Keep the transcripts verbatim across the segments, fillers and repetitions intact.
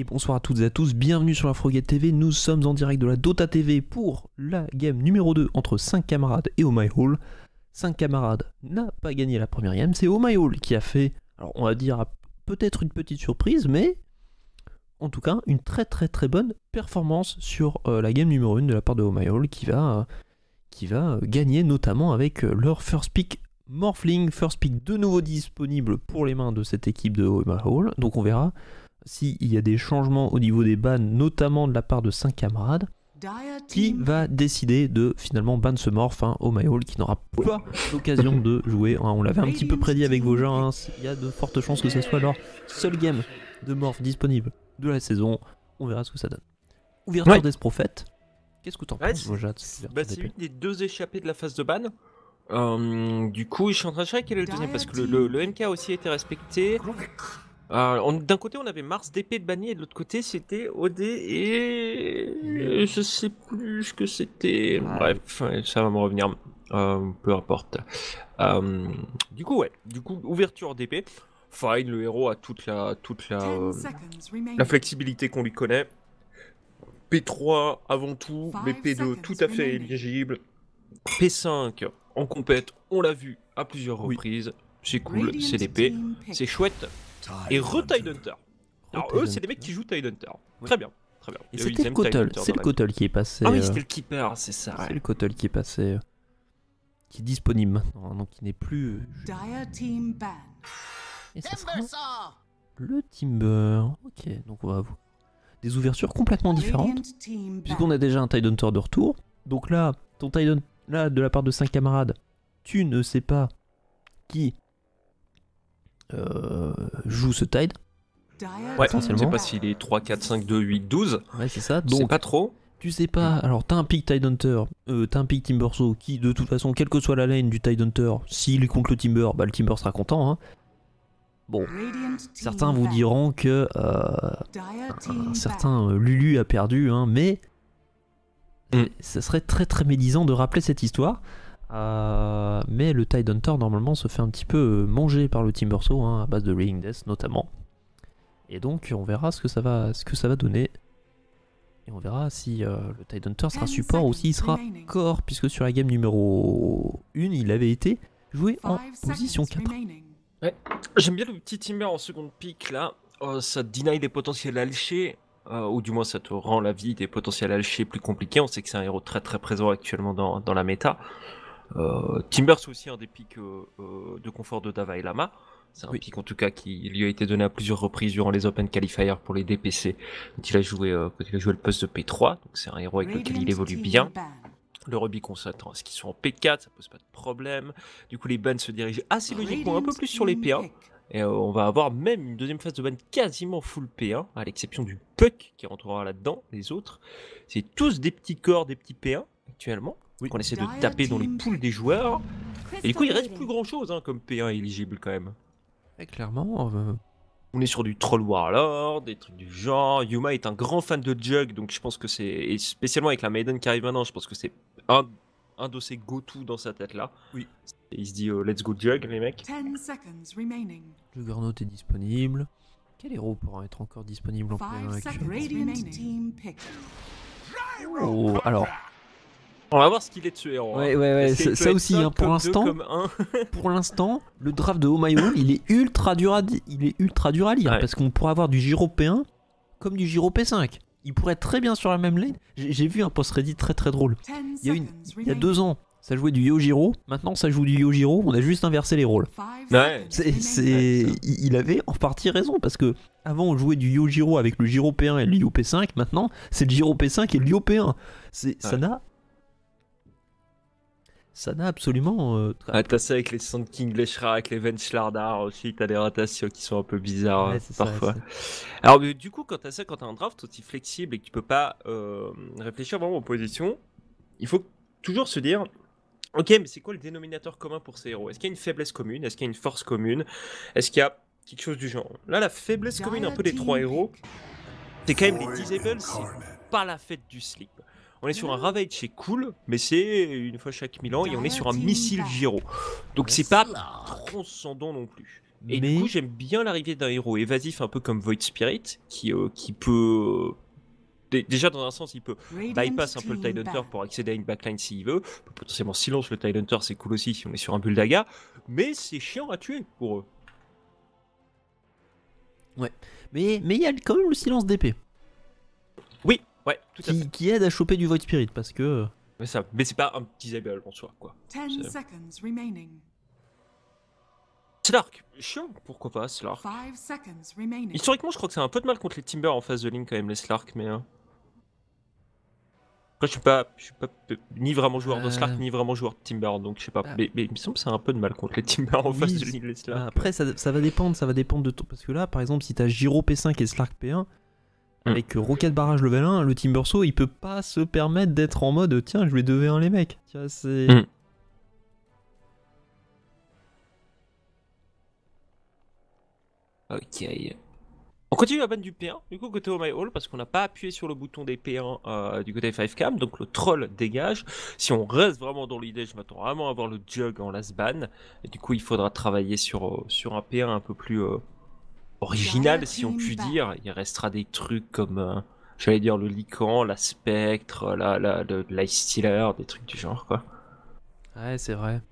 Et bonsoir à toutes et à tous, bienvenue sur la Frogate T V, nous sommes en direct de la Dota T V pour la game numéro deux entre cinq camarades et Oh My Hall. cinq camarades n'a pas gagné la première game, c'est Oh My Hall qui a fait, alors on va dire peut-être une petite surprise, mais en tout cas une très très très bonne performance sur euh, la game numéro un de la part de Oh My Hall qui va, euh, qui va gagner notamment avec euh, leur first pick Morphling, first pick de nouveau disponible pour les mains de cette équipe de Oh My Hall, donc on verra s'il y a des changements au niveau des bans, notamment de la part de cinq camarades, qui va décider de finalement ban ce morph, hein, Oh My Hall, qui n'aura pas l'occasion de jouer. Hein, on l'avait un petit peu prédit avec vos gens, hein, il y a de fortes chances que ce soit leur seul game de morph disponible de la saison. On verra ce que ça donne. Ouverture ouais. des prophètes. Qu'est-ce que t'en ouais, penses, Mojat? Bah, c'est une des deux échappées de la phase de ban. Euh, du coup, je suis en train de chercher quel est le deuxième, parce que le, le, le M K aussi a été respecté. Euh, D'un côté, on avait Mars D P de banni, et de l'autre côté, c'était O D et je sais plus ce que c'était. Bref, ça va me revenir. Euh, peu importe. Euh, du coup, ouais. Du coup, ouverture D P. Fine, le héros a toute la, toute la, euh, la flexibilité qu'on lui connaît. P trois avant tout, mais P deux tout à fait éligible. P cinq en compète, on l'a vu à plusieurs reprises. Oui. C'est cool, c'est l'épée, c'est chouette. Et re-Tidehunter. Alors eux, c'est des mecs qui jouent Tidehunter. Oui. Très bien, très bien. Et c'était le Kotal, c'est le Kotal qui est passé. Ah oui, c'était le Keeper, c'est ça. C'est ouais. le Kotal qui est passé, euh, qui est disponible maintenant, donc qui n'est plus. Et ça sera le Timber. Ok, donc on va avoir des ouvertures complètement différentes, puisqu'on a déjà un Tidehunter de retour. Donc là, ton Tidehunter, là, de la part de cinq camarades, tu ne sais pas qui Euh, joue ce Tide. Ouais, on sait pas s'il est trois, quatre, cinq, deux, huit, douze. Ouais, c'est ça. Donc, pas trop. Tu sais pas. Alors, t'as un pick Tidehunter, euh, t'as un pick Timbersaw qui, de toute façon, quelle que soit la lane du Tidehunter, s'il est contre le Timber, bah le Timber sera content. Hein. Bon, certains vous diront que euh, un certain euh, Lulu a perdu, hein, mais mm. ça serait très très médisant de rappeler cette histoire. Euh, mais le Tidehunter normalement se fait un petit peu manger par le Timbersaw, hein, à base de Raining Death notamment. Et donc on verra ce que ça va, ce que ça va donner. Et on verra si euh, le Tidehunter sera support ou s'il sera core, puisque sur la game numéro un, il avait été joué en position quatre. Ouais. J'aime bien le petit Timber en seconde pick là. Euh, ça deny des potentiels alchés. Euh, ou du moins ça te rend la vie des potentiels alchés plus compliqués. On sait que c'est un héros très très présent actuellement dans, dans la méta. Euh, Timber c'est aussi un des pics euh, euh, de confort de Davai Lama. C'est un oui. pic en tout cas qui lui a été donné à plusieurs reprises durant les Open Qualifiers pour les D P C quand il a joué, euh, quand il a joué le poste de P trois. Donc c'est un héros avec lequel il évolue bien. Le Ruby qu'on s'attend à ce qu'ils soient en P quatre, ça pose pas de problème. Du coup les bans se dirigent assez logiquement un peu plus sur les P un. Et euh, on va avoir même une deuxième phase de ban quasiment full P un, à l'exception du Puck qui rentrera là-dedans. Les autres, c'est tous des petits corps, des petits P un actuellement. Oui. On essaie de taper dans les poules des joueurs. Et du coup, il reste plus grand chose hein, comme P un éligible quand même. Et clairement, euh... on est sur du Troll Warlord, des trucs du genre. Yuma est un grand fan de Jug, donc je pense que c'est. Et spécialement avec la Maiden qui arrive maintenant, je pense que c'est un, un de ses go-to dans sa tête là. Oui. Et il se dit uh, let's go Jug, les mecs. Le Juggernaut est disponible. Quel héros pourra être encore disponible en P un actuellement? Oh, alors. On va voir ce qu'il est de ce héros. Ouais, ouais, ouais, ça, ça aussi, hein, pour l'instant, pour l'instant, le draft de Oh My Hall, il est ultra dur à, il est ultra dur à lire, ouais. Parce qu'on pourrait avoir du Giro P un comme du Giro P cinq. Il pourrait être très bien sur la même lane. J'ai vu un post Reddit très très drôle. Il y a, une, il y a deux ans, ça jouait du Yojiro. Maintenant, ça joue du Yojiro. On a juste inversé les rôles. Ouais. C'est, c'est, il avait en partie raison parce que avant on jouait du Yojiro avec le Giro P un et le Yo P cinq. Maintenant, c'est le Giro P cinq et le Yo P un. C'est, ouais. Ça n'a Ça n'a absolument... Euh, ah, t'as ça avec les Sand King, les Shrak, les Venchlardar aussi, t'as des rotations qui sont un peu bizarres ouais, parfois. Ça, alors mais, du coup, quand t'as ça, quand t'as un draft aussi flexible et que tu peux pas euh, réfléchir vraiment aux positions, il faut toujours se dire, ok, mais c'est quoi le dénominateur commun pour ces héros? Est-ce qu'il y a une faiblesse commune? Est-ce qu'il y a une force commune? Est-ce qu'il y a quelque chose du genre? Là, la faiblesse commune un peu des trois héros, c'est quand même les disables, c'est pas la fête du slip. On est sur un Ravage, c'est cool, mais c'est une fois chaque mille ans, et on est sur un missile Giro. Donc c'est pas transcendant non plus. Et mais... du coup, j'aime bien l'arrivée d'un héros évasif un peu comme Void Spirit, qui, euh, qui peut... Dé- Déjà, dans un sens, il peut bypass un peu le Tidehunter pour accéder à une backline s'il veut. Il peut potentiellement silence le Tidehunter, c'est cool aussi si on est sur un Bulldaga. Mais c'est chiant à tuer pour eux. Ouais. Mais mais il y a quand même le silence d'épée. Oui, ouais, tout à Qui, fait. qui aide à choper du Void Spirit parce que... Mais, ça, mais c'est pas un disable en soi, quoi. ten C'est- seconds remaining. Slark, chiant, pourquoi pas, Slark. five seconds remaining. Historiquement, je crois que c'est un peu de mal contre les Timber en face de ligne quand même, les Slark, mais... euh, Après, je suis pas, je suis pas euh, ni vraiment joueur de Slark, Euh. ni vraiment joueur de Timber, donc je sais pas. Ah. Mais, mais il me semble que c'est un peu de mal contre les Timber en Oui, face de c'est- ligne, les Slark. Bah, après, ça, ça va dépendre, ça va dépendre de ton... Parce que là, par exemple, si t'as Giro P cinq et Slark P un, avec euh, Rocket Barrage level un, le Timbersaw, il peut pas se permettre d'être en mode tiens, je vais deux v un les mecs. Tu vois, c'est... Mm. Ok. On continue la banne du P un, du coup côté Oh My Hall, parce qu'on n'a pas appuyé sur le bouton des P un euh, du côté five cam, donc le troll dégage. Si on reste vraiment dans l'idée, je m'attends vraiment à avoir le jug en last ban, et du coup il faudra travailler sur, euh, sur un P un un peu plus euh, original, si on peut dire. Il restera des trucs comme, euh, j'allais dire, le Lycan, la Spectre, la, la, le Life Stealer, des trucs du genre, quoi. Ouais, c'est vrai.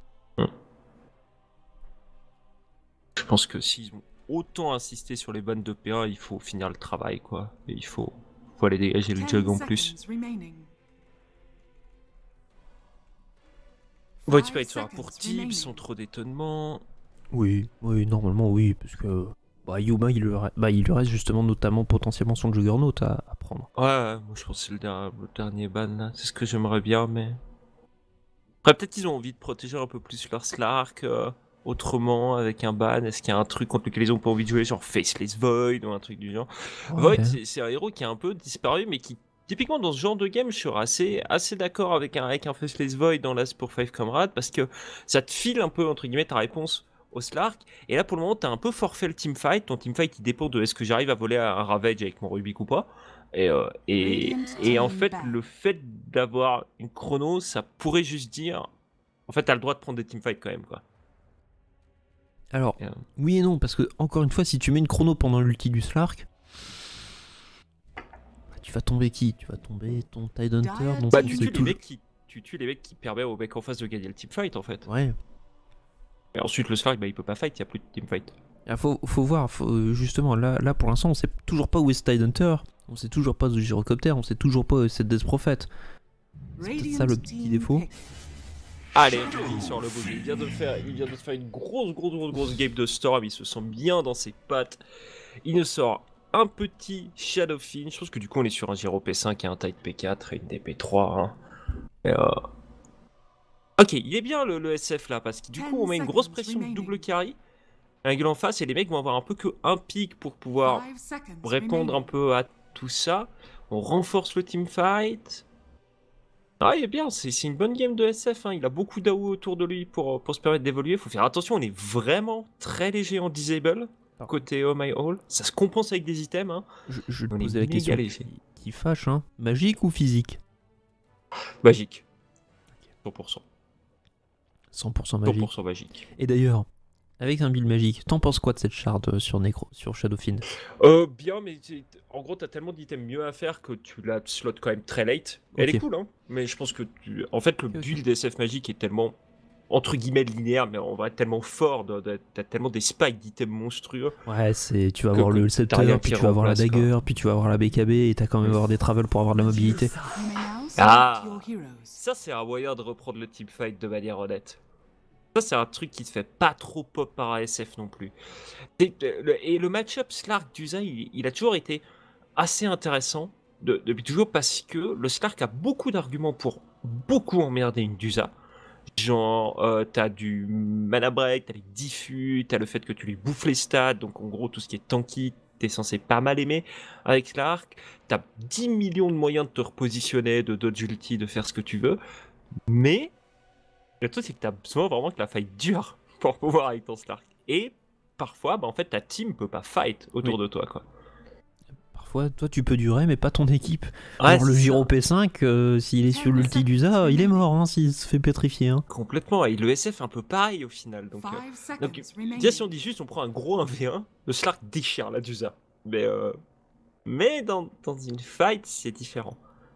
Je pense que s'ils ont autant insisté sur les bannes de P un, il faut finir le travail, quoi. Et il faut, faut aller dégager le jug en plus. Void Spirit sera pour type, sans trop d'étonnement. Oui, oui, normalement oui, parce que bah, Yuma, il lui, reste, bah, il lui reste justement notamment potentiellement son Juggernaut à, à prendre. Ouais, ouais, moi je pense que c'est le, der- le dernier ban là. C'est ce que j'aimerais bien, mais. Après, peut-être qu'ils ont envie de protéger un peu plus leur Slark euh, autrement avec un ban. Est-ce qu'il y a un truc contre lequel ils ont pas envie de jouer, genre Faceless Void ou un truc du genre. Ouais. Void, c'est- c'est un héros qui a un peu disparu, mais qui, typiquement dans ce genre de game, je suis assez, assez d'accord avec un, avec un Faceless Void dans l'As pour five Comrades parce que ça te file un peu, entre guillemets, ta réponse au Slark. Et là, pour le moment, t'as un peu forfait le teamfight. Ton teamfight, il dépend de est-ce que j'arrive à voler un Ravage avec mon Rubik ou pas. Et, euh, et, et en fait, le fait d'avoir une chrono, ça pourrait juste dire. En fait, t'as le droit de prendre des teamfights quand même, quoi. Alors, Et, euh, oui et non, parce que encore une fois, si tu mets une chrono pendant l'ulti du Slark, bah, tu vas tomber qui? Tu vas tomber ton Tidehunter, donc Bah, c'est tu tues, les toujours- mecs qui, tu tues les mecs qui permettent au mec en face de gagner le teamfight, en fait. Ouais. Et ensuite, le Slark, bah, il peut pas fight, il y a plus de teamfight. Il faut, faut voir, faut- justement, là, là pour l'instant, on sait toujours pas où est ce Tidehunter, on sait toujours pas où est ce Gyrocopter, on sait toujours pas où est cette Death Prophet. C'est peut-être ça le petit défaut. Allez, il sort le bouger. Il vient de faire, il vient de se faire une grosse, grosse, grosse, grosse game de Storm. Il se sent bien dans ses pattes. Il nous sort un petit Shadowfiend. Je pense que du coup, on est sur un Gyro P cinq et un Tide P quatre et une D P trois. Hein. Et euh... Ok, il est bien le, le S F là, parce que du coup, on met une grosse pression de double carry. Un gueule en face et les mecs vont avoir un peu que un pic pour pouvoir répondre un peu à tout ça. On renforce le teamfight. Ah, il est bien, c'est c'est une bonne game de S F, hein. Il a beaucoup d'A O autour de lui pour, pour se permettre d'évoluer. Il faut faire attention, on est vraiment très léger en disable, côté Oh My Hall. Ça se compense avec des items. Hein. Je, je vais te On est poser la méga question léger. qui, qui fâche, hein. Magique ou physique? Magique. cent pour cent. cent pour cent magique. cent pour cent magique. Et d'ailleurs, avec un build magique, t'en penses quoi de cette shard euh, sur Necro, sur Shadowfiend? Euh, bien, mais c'est- en gros, t'as tellement d'items mieux à faire que tu la slot quand même très late. Elle Ok. est cool, hein. Mais je pense que tu... En fait, le Ok, ok. build S F magique est tellement, entre guillemets, linéaire, mais en vrai, tellement fort. de- de- T'as tellement des spikes d'items monstrueux. Ouais, c'est tu vas Que- avoir que le t'as scepter, rien puis qui tu vas avoir la remplace, quoi. dagger, puis tu vas avoir la B K B, et t'as quand même Mm. avoir des travels pour avoir de la mobilité. Ah. Ça, c'est un moyen de reprendre le teamfight de manière honnête. Ça, c'est un truc qui te fait pas trop pop par A S F non plus. Et le, et le match-up Slark d'Usa, il, il a toujours été assez intéressant de- depuis toujours parce que le Slark a beaucoup d'arguments pour beaucoup emmerder une Dusa. Genre, euh, t'as du mana break, t'as les diffus, t'as le fait que tu lui bouffes les stats, donc en gros tout ce qui est tanky, t'es censé pas mal aimer avec Slark. T'as dix millions de moyens de te repositionner, de dodge ulti, de faire ce que tu veux, mais le truc c'est que t'as besoin vraiment que la fight dure pour pouvoir avec ton Slark. Et parfois, bah, en fait, ta team peut pas fight autour Oui. de toi, quoi. Parfois, toi, tu peux durer, mais pas ton équipe. Ouais, Alors, le c'est Giro ça. P cinq, euh, s'il est sur l'ulti d'Usa, il est mort hein, s'il se fait pétrifier. Hein. Complètement, et le S F un peu pareil au final. Donc, euh, Five seconds donc remaining. déjà, si on dit juste on prend un gros un v un, le Slark déchire la Dusa. Mais, euh, mais dans, dans une fight, c'est différent.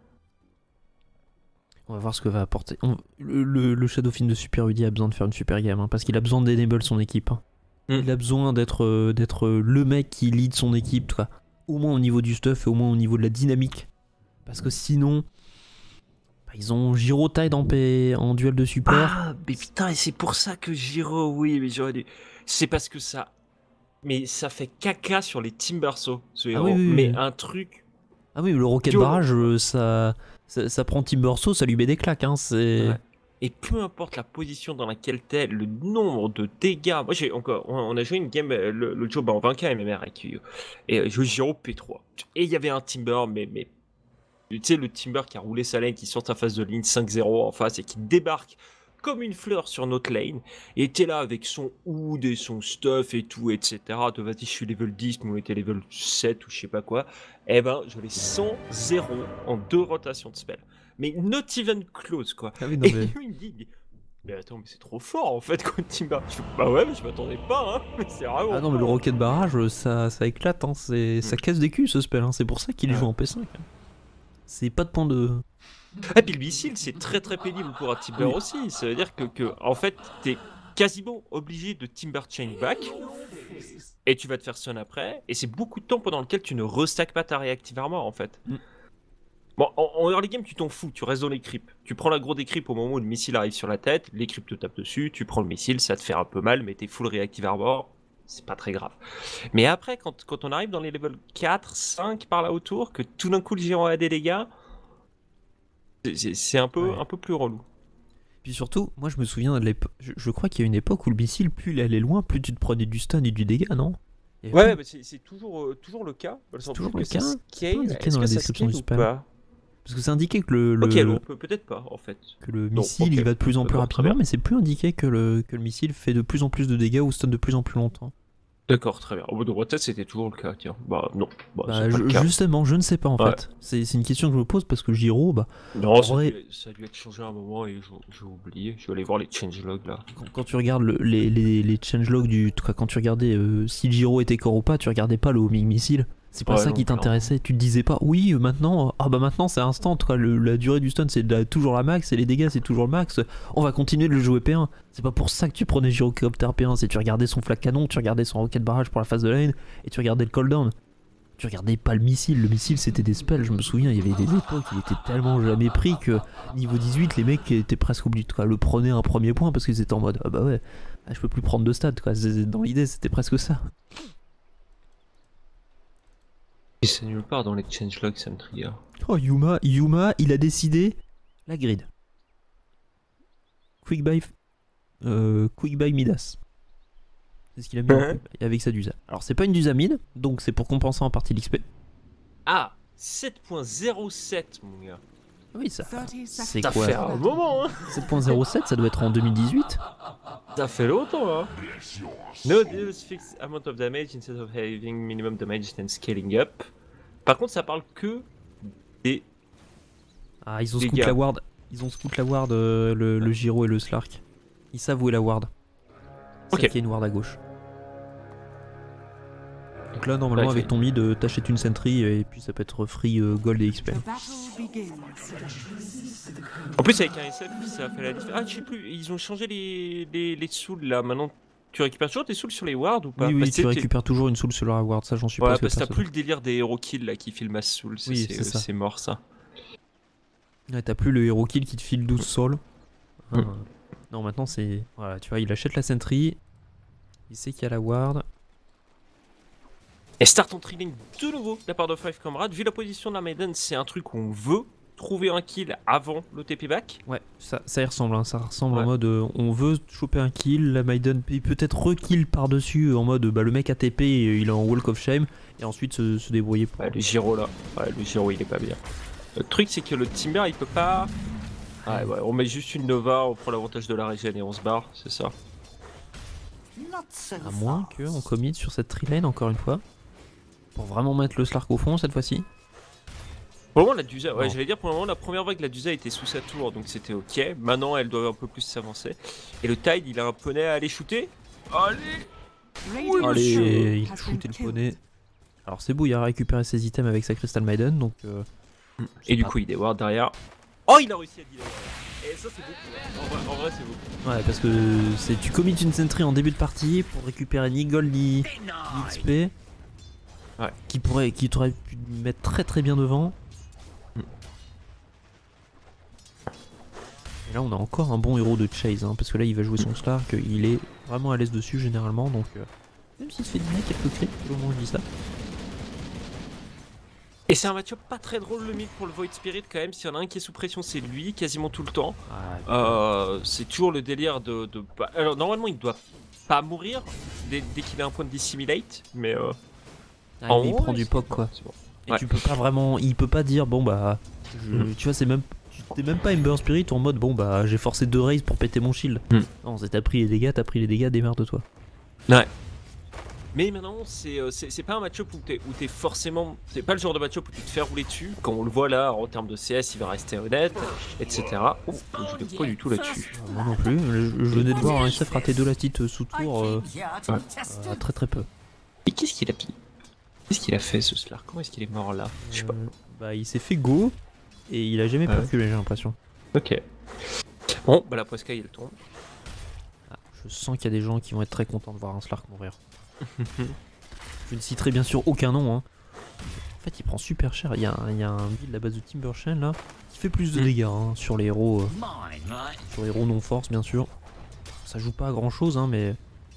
On va voir ce que va apporter. On- Le, le, le Shadowfiend de Super Udi a besoin de faire une super game, hein, parce qu'il a besoin d'enable son équipe. Hein. Mm. Il a besoin d'être euh, d'être euh, le mec qui lead son équipe, quoi. Au moins au niveau du stuff et au moins au niveau de la dynamique. Parce que sinon, bah, ils ont Giro Tide en, P- en duel de support. Ah, mais putain, et c'est pour ça que Giro, oui, mais j'aurais dû. C'est parce que ça. Mais ça fait caca sur les Timbersaw, ce héros. oui, oui, oui. Mais un truc. Ah oui, le Rocket Yo. Barrage, euh, ça, ça, ça prend Timbersaw, ça lui met des claques. Hein, c'est... Ouais. Et peu importe la position dans laquelle t'es, le nombre de dégâts. Moi, j'ai encore. On on a joué une game euh, le, le job en vingt K M M R avec Yu. Et euh, je joue Giro P trois. Et il y avait un Timber, mais. mais tu sais, le Timber qui a roulé sa lane, qui sort sa phase de ligne cinq zéro en face et qui débarque comme une fleur sur notre lane. Et t'es là avec son hood et son stuff et tout, et cetera. De vas-y, je suis level dix, mais on était level sept ou je sais pas quoi. Eh ben, je l'ai cent zéro en deux rotations de spell. Mais not even close, quoi. Ah oui, non, Et mais... lui, il me dit, mais, mais attends, mais c'est trop fort en fait, contre Timber. Je fais, bah ouais, mais je m'attendais pas, hein. Mais c'est vraiment. Ah non, mais le fort. Rocket Barrage, ça, ça éclate, hein. c'est... ça casse des culs ce spell, hein. C'est pour ça qu'il est Ouais. joué en P cinq. hein. C'est pas de point de... Et puis le missile, c'est très très pénible pour un Timber Oui. aussi. Ça veut dire que, que en fait, t'es quasiment obligé de Timber Chain back. Et tu vas te faire stun après. Et c'est beaucoup de temps pendant lequel tu ne restack pas ta Reactive Armor en fait. Mm. Bon, en, en early game, tu t'en fous, tu restes dans les creeps. Tu prends l'aggro des creeps au moment où le missile arrive sur la tête, les creeps te tapent dessus, tu prends le missile, ça te fait un peu mal, mais t'es full Reactive Armor, c'est pas très grave. Mais après, quand, quand on arrive dans les levels quatre, cinq par là autour, que tout d'un coup le Giro a des dégâts, c'est- c'est c'est un, peu, Ouais. un peu plus relou. Puis surtout, moi je me souviens de l'époque... Je, je crois qu'il y a une époque où le missile, plus il allait loin, plus tu te prenais du stun et du dégât, non Il y avait Ouais, pas- bah c'est c'est toujours, euh, toujours le cas. Dans le C'est sens toujours que le ça cas. scale. C'est pas indiqué Est-ce dans que la ça description scale du ou spell. pas Parce que c'est indiqué que le, le, Ok, le- non, peut- peut-être pas en fait. que le Non, missile ok. il va de plus en plus D'accord, très rapidement, bien. mais c'est plus indiqué que le, que le missile fait de plus en plus de dégâts ou stun de plus en plus longtemps. D'accord, très bien. Au bout de Rotet, c'était toujours le cas, tiens. Bah non, bah, Bah, c'est pas je- le cas. justement, je ne sais pas en Ouais. fait. C'est c'est une question que je me pose parce que Giro, bah, Non, ça, vrai- a dû, ça a dû être changé à un moment et j'ai j'ai oublié. Je vais aller voir les changelogs là. quand, quand tu regardes le- les, les, les changelogs du. Quand quand tu regardais euh, si Giro était corps ou pas, tu regardais pas le homing missile. C'est pas Ouais, ça non, qui clairement. t'intéressait. Tu te disais pas, oui, euh, maintenant, euh, ah bah maintenant c'est instant, quoi, le- la durée du stun c'est de la- toujours la max et les dégâts c'est toujours le max. On va continuer de le jouer P un. C'est pas pour ça que tu prenais Gyrocopter P un, c'est tu regardais son flag canon, tu regardais son rocket barrage pour la phase de lane et tu regardais le cooldown. Tu regardais pas le missile, le missile c'était des spells, je me souviens, il y avait des époques, il était tellement jamais pris que niveau dix-huit, les mecs étaient presque obligés de quoi, le prenaient un premier point parce qu'ils étaient en mode ah bah ouais, ah, je peux plus prendre de stats quoi. C'est- Dans l'idée c'était presque ça. Et c'est nulle part dans les changelogs, ça me trigger. Oh Yuma, Yuma, il a décidé la grid. Quick buy, euh, quick buy Midas. C'est ce qu'il a mis en Ouais. quick buy avec sa Dusa. Alors c'est pas une Dusa mid, donc c'est pour compenser en partie l'X P. Ah, sept point zéro sept, mon gars. Oui ça. thirty seconds. C'est Ça quoi fait un moment, hein. sept point zéro sept, ça doit être en deux mille dix-huit. Ça fait longtemps, là. No deals fixed amount of damage instead of having minimum damage and scaling up. Par contre, ça parle que des. Ah ils ont Les scout gars. la ward, ils ont scout la ward, euh, le, le Giro et le Slark. Ils savent où est la ward. C'est Ok. qu'il y a une ward à gauche. Donc là normalement Ouais, avec fait- ton mid, euh, t'achètes une sentry et puis ça peut être free euh, gold et X P. The battle begins. En plus, avec un S F, ça fait la différence. Ah, je sais plus, ils ont changé les, les, les souls là. Maintenant, tu récupères toujours tes souls sur les wards ou pas? Oui, oui, Parce que tu t'es- récupères toujours une soul sur la ward, ça j'en suis Ouais, pas sûr. parce que t'as plus le délire des hero kills là qui filent mass soul. Ça, Oui, c'est c'est ça. c'est mort ça. Ouais, t'as plus le hero kill qui te file douze souls. Mm. Euh, non, maintenant c'est. Voilà, tu vois, il achète la sentry. Il sait qu'il y a la ward. Et start en trilling de nouveau de la part de Five Comrades. Vu la position de la Maiden, c'est un truc où on veut trouver un kill avant le T P back. Ouais, ça, ça y ressemble, hein, ça ressemble Ouais. en mode euh, on veut choper un kill, la Maiden il peut être re-kill par-dessus en mode bah le mec a T P et il est en walk of shame et ensuite se, se débrouiller pour. Ouais, le Giro là. Ouais, le Giro il est pas bien. Le truc c'est que le Timber il peut pas. Ouais, ouais, on met juste une Nova, on prend l'avantage de la régène et on se barre, c'est ça. À moins qu'on commit sur cette tree lane encore une fois. Pour vraiment mettre le Slark au fond cette fois-ci. Pour le moment, la Dusa, ouais, Non. j'allais dire pour le moment, la première vague, la Dusa était sous sa tour, donc c'était ok. Maintenant, elle doit un peu plus s'avancer. Et le Tide, il a un poney à aller shooter. Allez! Radiant Allez, Shield il has been shootait le killed. poney. Alors c'est beau, il a récupéré ses items avec sa Crystal Maiden, donc... Euh, Et du pas- coup, il déward derrière. Oh, il a réussi à dealer. Et ça, c'est beaucoup. hein. En vrai, en vrai c'est beaucoup. Ouais, parce que c'est tu commits une sentry en début de partie pour récupérer ni gold ni, ni X P. Ouais. Qui pourrait, qui t'aurait pu mettre très très bien devant. Mm. Et là, on a encore un bon héros de chase, hein, parce que là, il va jouer son Slark, il est vraiment à l'aise dessus généralement, donc euh, même s'il se fait dîner quelques crits, au moment où je dis ça. Et c'est un match-up pas très drôle le mid pour le Void Spirit quand même. S'il y en a un qui est sous pression, c'est lui quasiment tout le temps. Euh, c'est toujours le délire de, de. Alors normalement, il doit pas mourir dès, dès qu'il a un point de dissimulate, mais. Euh... Ah, en mais il vrai, prend du c'est poc bon, quoi. c'est bon. Et Ouais. tu peux pas vraiment, il peut pas dire bon bah, je- Mm. tu vois c'est même, t'es même pas Ember Spirit en mode bon bah j'ai forcé deux raids pour péter mon shield. Mm. Non, c'est t'as pris les dégâts, t'as pris les dégâts, démerde-toi. Ouais. Mais maintenant, c'est euh, c'est c'est pas un match-up où t'es où t'es forcément. C'est pas le genre de match-up où tu te fais rouler dessus. Quand on le voit là, en termes de C S, il va rester honnête, et cetera. Ouf, je vais pas du tout là-dessus. Moi non plus, je, je venais de voir un S F rater deux lastites sous tour euh, Ouais. euh, très très peu. Et qu'est-ce qu'il a pris Qu'est-ce qu'il a fait ce Slark? Comment est-ce qu'il est mort là? Je sais pas. Euh, bah il s'est fait go et il a jamais pu Ouais. reculer j'ai l'impression. Ok. Bon, bah la Posca elle tombe. Ah, je sens qu'il y a des gens qui vont être très contents de voir un Slark mourir. Je ne citerai bien sûr aucun nom. Hein. En fait il prend super cher, il y a un, il y a un build à base de Timberchain là qui fait plus de Mm. dégâts hein, sur les héros euh, sur les héros non force bien sûr. Ça joue pas à grand chose hein mais...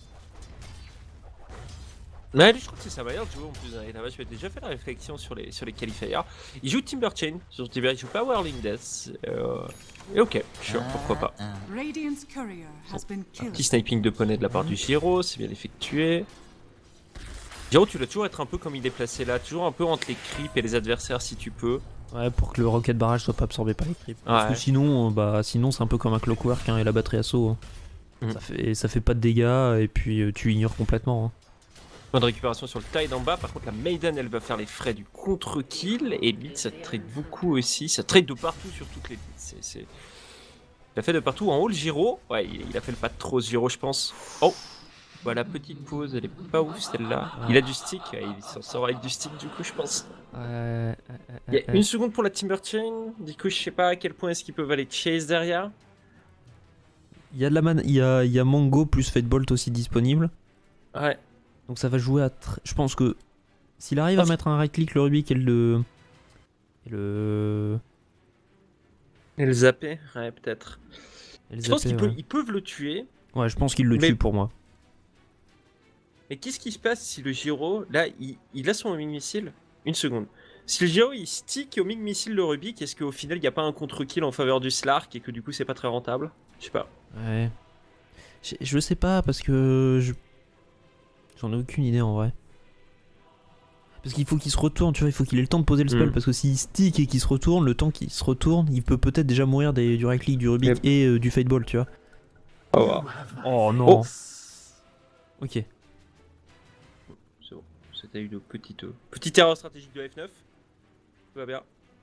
Ouais, lui, je crois que c'est sa manière de jouer en plus. Hein. Et là, je vais déjà fait la réflexion sur les, sur les qualifiers. Il joue Timberchain sur Timber, il joue pas Whirling Death. Euh... Et ok, sure, pourquoi pas. Radiant's courier has been Un petit killed. sniping de poney de la part du Giro, c'est bien effectué. Giro, tu dois toujours être un peu comme il est placé là, toujours un peu entre les creeps et les adversaires si tu peux. Ouais pour que le rocket barrage soit pas absorbé par les creeps. Parce Ouais. que sinon, euh, bah, sinon c'est un peu comme un clockwork hein, et la batterie assaut. Hein. Mm. Ça, fait, ça fait pas de dégâts et puis euh, tu ignores complètement. Hein. Point de récupération sur le Tide en bas, par contre la Maiden elle va faire les frais du contre-kill et Lead ça trade beaucoup aussi, ça trade de partout sur toutes les leads. C'est, c'est... Il a fait de partout en haut le Giro, ouais il, il a fait le pas de trop ce Giro je pense. Oh voilà petite pause, elle est pas ouf celle-là. Il a du stick, ouais, il s'en sort avec du stick du coup je pense. Euh, Il y a une seconde pour la Timberchain, du coup je sais pas à quel point est-ce qu'ils peuvent aller chase derrière. Il y a de la man, il y a, il y a Mango plus Fatebolt aussi disponible. Ouais. Donc ça va jouer à... tr- Je pense que s'il arrive à mettre un right click le Rubik et le... Et le... Et le zapper, ouais peut-être. et le Je pense zapper, qu'ils peuvent, ouais. ils peuvent le tuer. Ouais, je pense qu'il le Mais- tue pour moi. Mais qu'est-ce qui se passe si le Giro, là, il, il a son homing missile? Une seconde. Si le Giro il stick homing missile le Rubik, est-ce qu'au final il n'y a pas un contre-kill en faveur du Slark et que du coup c'est pas très rentable? Je sais pas. Ouais. Je, je sais pas parce que... je- J'en ai aucune idée en vrai. Parce qu'il faut qu'il se retourne, tu vois, il faut qu'il ait le temps de poser le spell. Mm. Parce que s'il stick et qu'il se retourne, le temps qu'il se retourne, il peut peut-être déjà mourir des, du right click, du Rubik Yep. et euh, du Fateball, tu vois. Oh, wow. Oh non. Oh. Ok. C'est bon. C'était une petite, euh, petite erreur stratégique de F neuf. Tout va bien.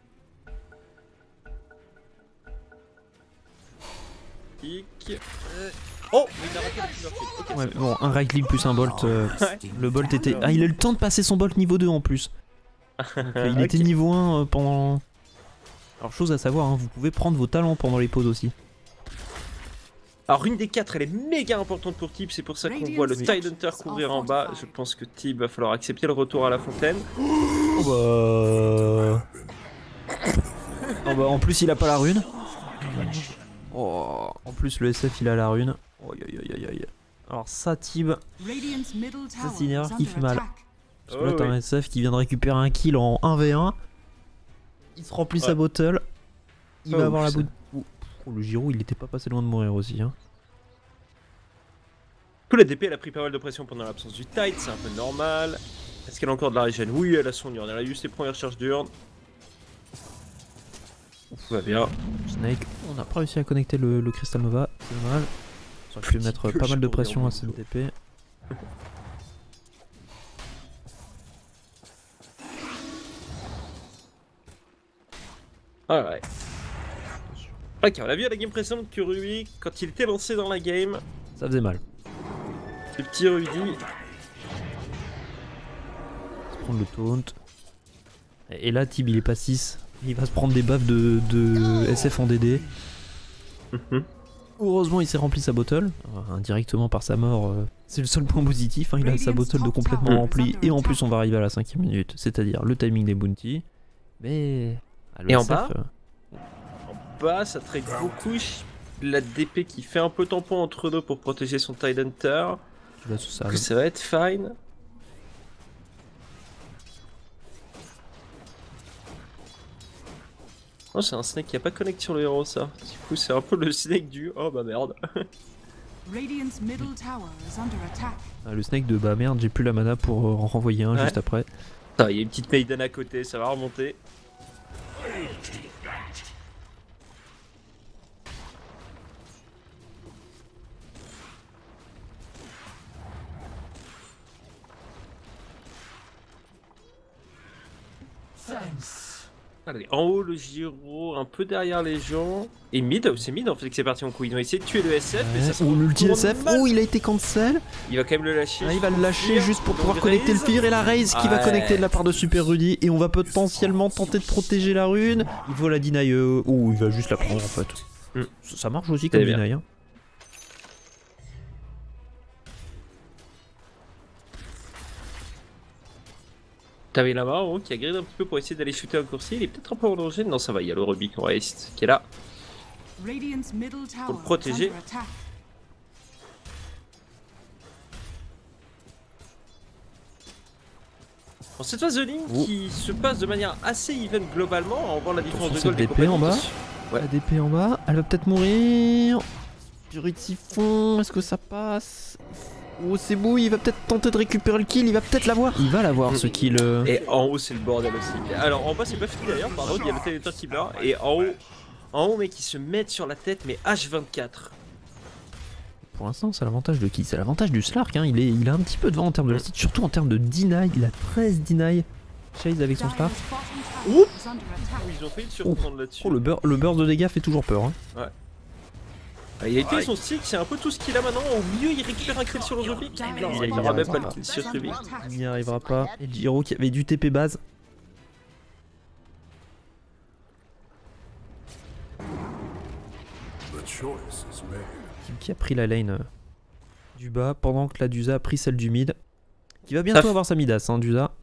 Tic. Euh, Oh, mais il a raté le Timberchain. Ok, Ouais, c'est bon, un right click plus un bolt. euh, Ouais. le bolt était. Ah, il a eu le temps de passer son bolt niveau deux en plus. Donc, euh, il Ok. était niveau un euh, pendant. Alors, chose à savoir, hein, vous pouvez prendre vos talents pendant les pauses aussi. Alors une des quatre elle est méga importante pour Tib, c'est pour ça qu'on voit le Oui. Tide Hunter courir en bas. Je pense que Tib va falloir accepter le retour à la fontaine. Oh bah. Oh bah, en plus, il a pas la rune. Oh, en plus, le S F il a la rune. Oh, aïe, aïe, aïe, aïe. Alors, ça, Tib. Radiant's middle tower c'est une erreur is qui under fait mal. attack. Parce que là, t'as un S F qui vient de récupérer un kill en un v un. Il se remplit sa Ouais. bottle. Il Pas va ouf, avoir la ça. bout de. Oh, oh, le Giro, il était pas passé loin de mourir aussi. Hein. Du coup la D P elle a pris pas mal de pression pendant l'absence du Tide, c'est un peu normal. Est-ce qu'elle a encore de la régène? Oui, elle a son urne, elle a eu ses premières charges d'urne. Tout va bien. Snake, on n'a pas réussi à connecter le, le Crystal Nova, c'est dommage. Ça aurait pu Petit mettre peu pas mal de chaud, pression à en cette même D P. Ah ouais. Ok, on a vu à la game précédente que Ruby, quand il était lancé dans la game, Ça faisait mal. le petit Rudy, Prendre le taunt. Et là, Tib il est pas six. Il va se prendre des baffes de, de S F en D D. Mhm. Heureusement, il s'est rempli sa bottle. Euh, indirectement par sa mort, euh, c'est le seul point positif. Hein, il a sa bottle de complètement remplie. Et en plus, on va arriver à la cinquième minute. C'est-à-dire le timing des bounty. Mais. à Et en l'O S F, bas euh, bah ça trade beaucoup. La D P qui fait un peu tampon entre deux pour protéger son Tide Hunter. tu l'as sous ça. Que ça va être fine. Oh, c'est un snake qui a pas connecté sur le héros, ça. Du coup, c'est un peu le snake du oh bah merde. Radiant's middle tower is under attack. Ah, le snake de bah merde, j'ai plus la mana pour euh, en renvoyer un Ouais. juste après. Ah, il y a une petite Maiden à côté, ça va remonter. Allez, en haut le gyro, un peu derrière les gens. Et mid, c'est mid en fait que c'est parti en couille. Ils ont essayé de tuer le S F, mais ça se Ou l'ulti retourne S F. mal. Oh, il a été cancel. Il va quand même le lâcher. Ah, il va le lâcher Fear, juste pour pouvoir donc connecter le raise. fear et la raise qui va Ouais. connecter de la part de Super Rudy. Et on va potentiellement tenter de protéger la rune. Il va la deny. Euh... Oh, il va juste la prendre en fait. Mm. Ça, ça marche aussi comme C'est bien. deny. Hein. T'avais la main qui a grid un petit peu pour essayer d'aller shooter un coursier. Il est peut-être un peu en danger. Non, ça va, il y a le Rubik en reste qui est là. Radiant's middle tower is protéger. under attack. Bon, cette phase de ligne Oh. qui se passe de manière assez even globalement. On voit la différence de Attention, gold cette des D P en compagnies. bas. La D P en bas. Elle va peut-être mourir. Fury de siphon. Est-ce que ça passe? Oh, c'est beau. Il va peut-être tenter de récupérer le kill. Il va peut-être l'avoir. Il va l'avoir ce kill. euh. Et en haut, c'est le bordel aussi. Alors en bas, c'est pas fini d'ailleurs. Pardon, il y a le télétor qui meurt. Et en haut, en haut, mec, ils se mettent sur la tête, mais H vingt-quatre. Pour l'instant, c'est l'avantage de qui? C'est l'avantage du Slark, hein. il, est, il a un petit peu devant en termes de la site, surtout en termes de deny. Il a treize deny. Chase avec son Slark. Dire's bottom tower Oups. is under attack. Ils ont failli le surprendre là-dessus. Oh, le beurre, le beurre de dégâts fait toujours peur. Hein. Ah, il a été son stick, c'est un peu tout ce qu'il a maintenant. Au milieu, il récupère un kill sur le Rubik. Dire's Non, il il aura même pas le arrivera kill sur is Rubik. under attack. Il n'y arrivera pas. Et Giro qui avait du T P base. Qui, qui a pris la lane euh, du bas pendant que la Dusa a pris celle du mid. Qui va bientôt Ça f- avoir sa midas, hein, Dusa.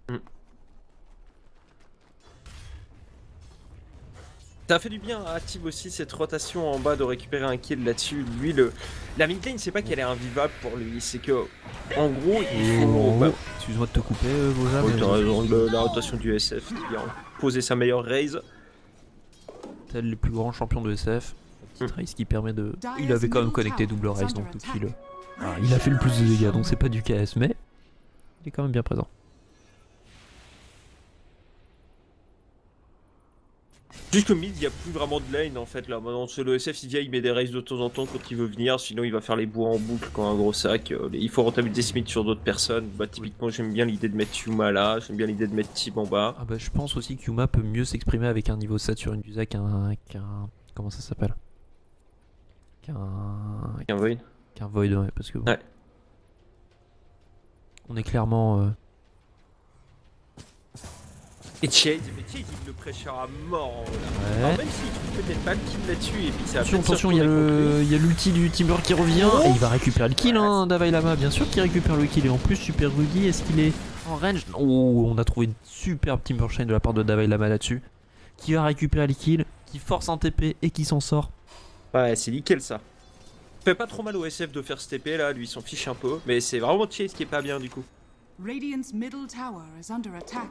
Ça a fait du bien à Tib aussi cette rotation en bas de récupérer un kill là-dessus. Lui, le... la mid lane, c'est pas qu'elle est invivable pour lui, c'est que en gros, il faut. Bah, Excuse-moi de te couper, euh, Boja. oui, mais- t'as raison, le- la rotation du S F qui vient poser sa meilleure raise. Tel les plus grands champions de S F. La petite Mm. raise qui permet de. Il avait quand même connecté double raise donc le kill. Ah, il a fait le plus de dégâts donc c'est pas du K S mais il est quand même bien présent. Juste que mid, il n'y a plus vraiment de lane en fait là. Maintenant, c'est le S F, il vient, il met des raises de temps en temps quand il veut venir. Sinon, il va faire les bois en boucle quand un gros sac. Euh, il faut rentabiliser Smith sur d'autres personnes. Bah, typiquement, j'aime bien l'idée de mettre Yuma là. J'aime bien l'idée de mettre Tib en bas. Ah bah je pense aussi que Yuma peut mieux s'exprimer avec un niveau sept sur une Dusa qu'un. qu'un. Comment ça s'appelle? Qu'un. Tiens, Void. Qu'un Void, ouais, parce que bon, Ouais. on est clairement. euh, Et Chase, mais Chase, il le pressure à mort. Là. Alors, Ouais. même s'il trouve peut-être pas le kill là-dessus, et puis ça va Attention, peut-être se attention, il y a retourner contre lui. le, il y a l'ulti du Timber qui revient Oh. et il va récupérer le kill, hein, Davai Lama. Bien sûr qu'il récupère le kill et en plus Super Rudy, est-ce qu'il est en range? Oh, on a trouvé une superbe Timber Chain de la part de Davai Lama là-dessus, qui va récupérer le kill, qui force un T P et qui s'en sort. Ouais, c'est nickel ça. Fait pas trop mal au S F de faire ce T P là, lui il s'en fiche un peu, mais c'est vraiment Chase qui est pas bien du coup. Radiant's middle tower is under attack.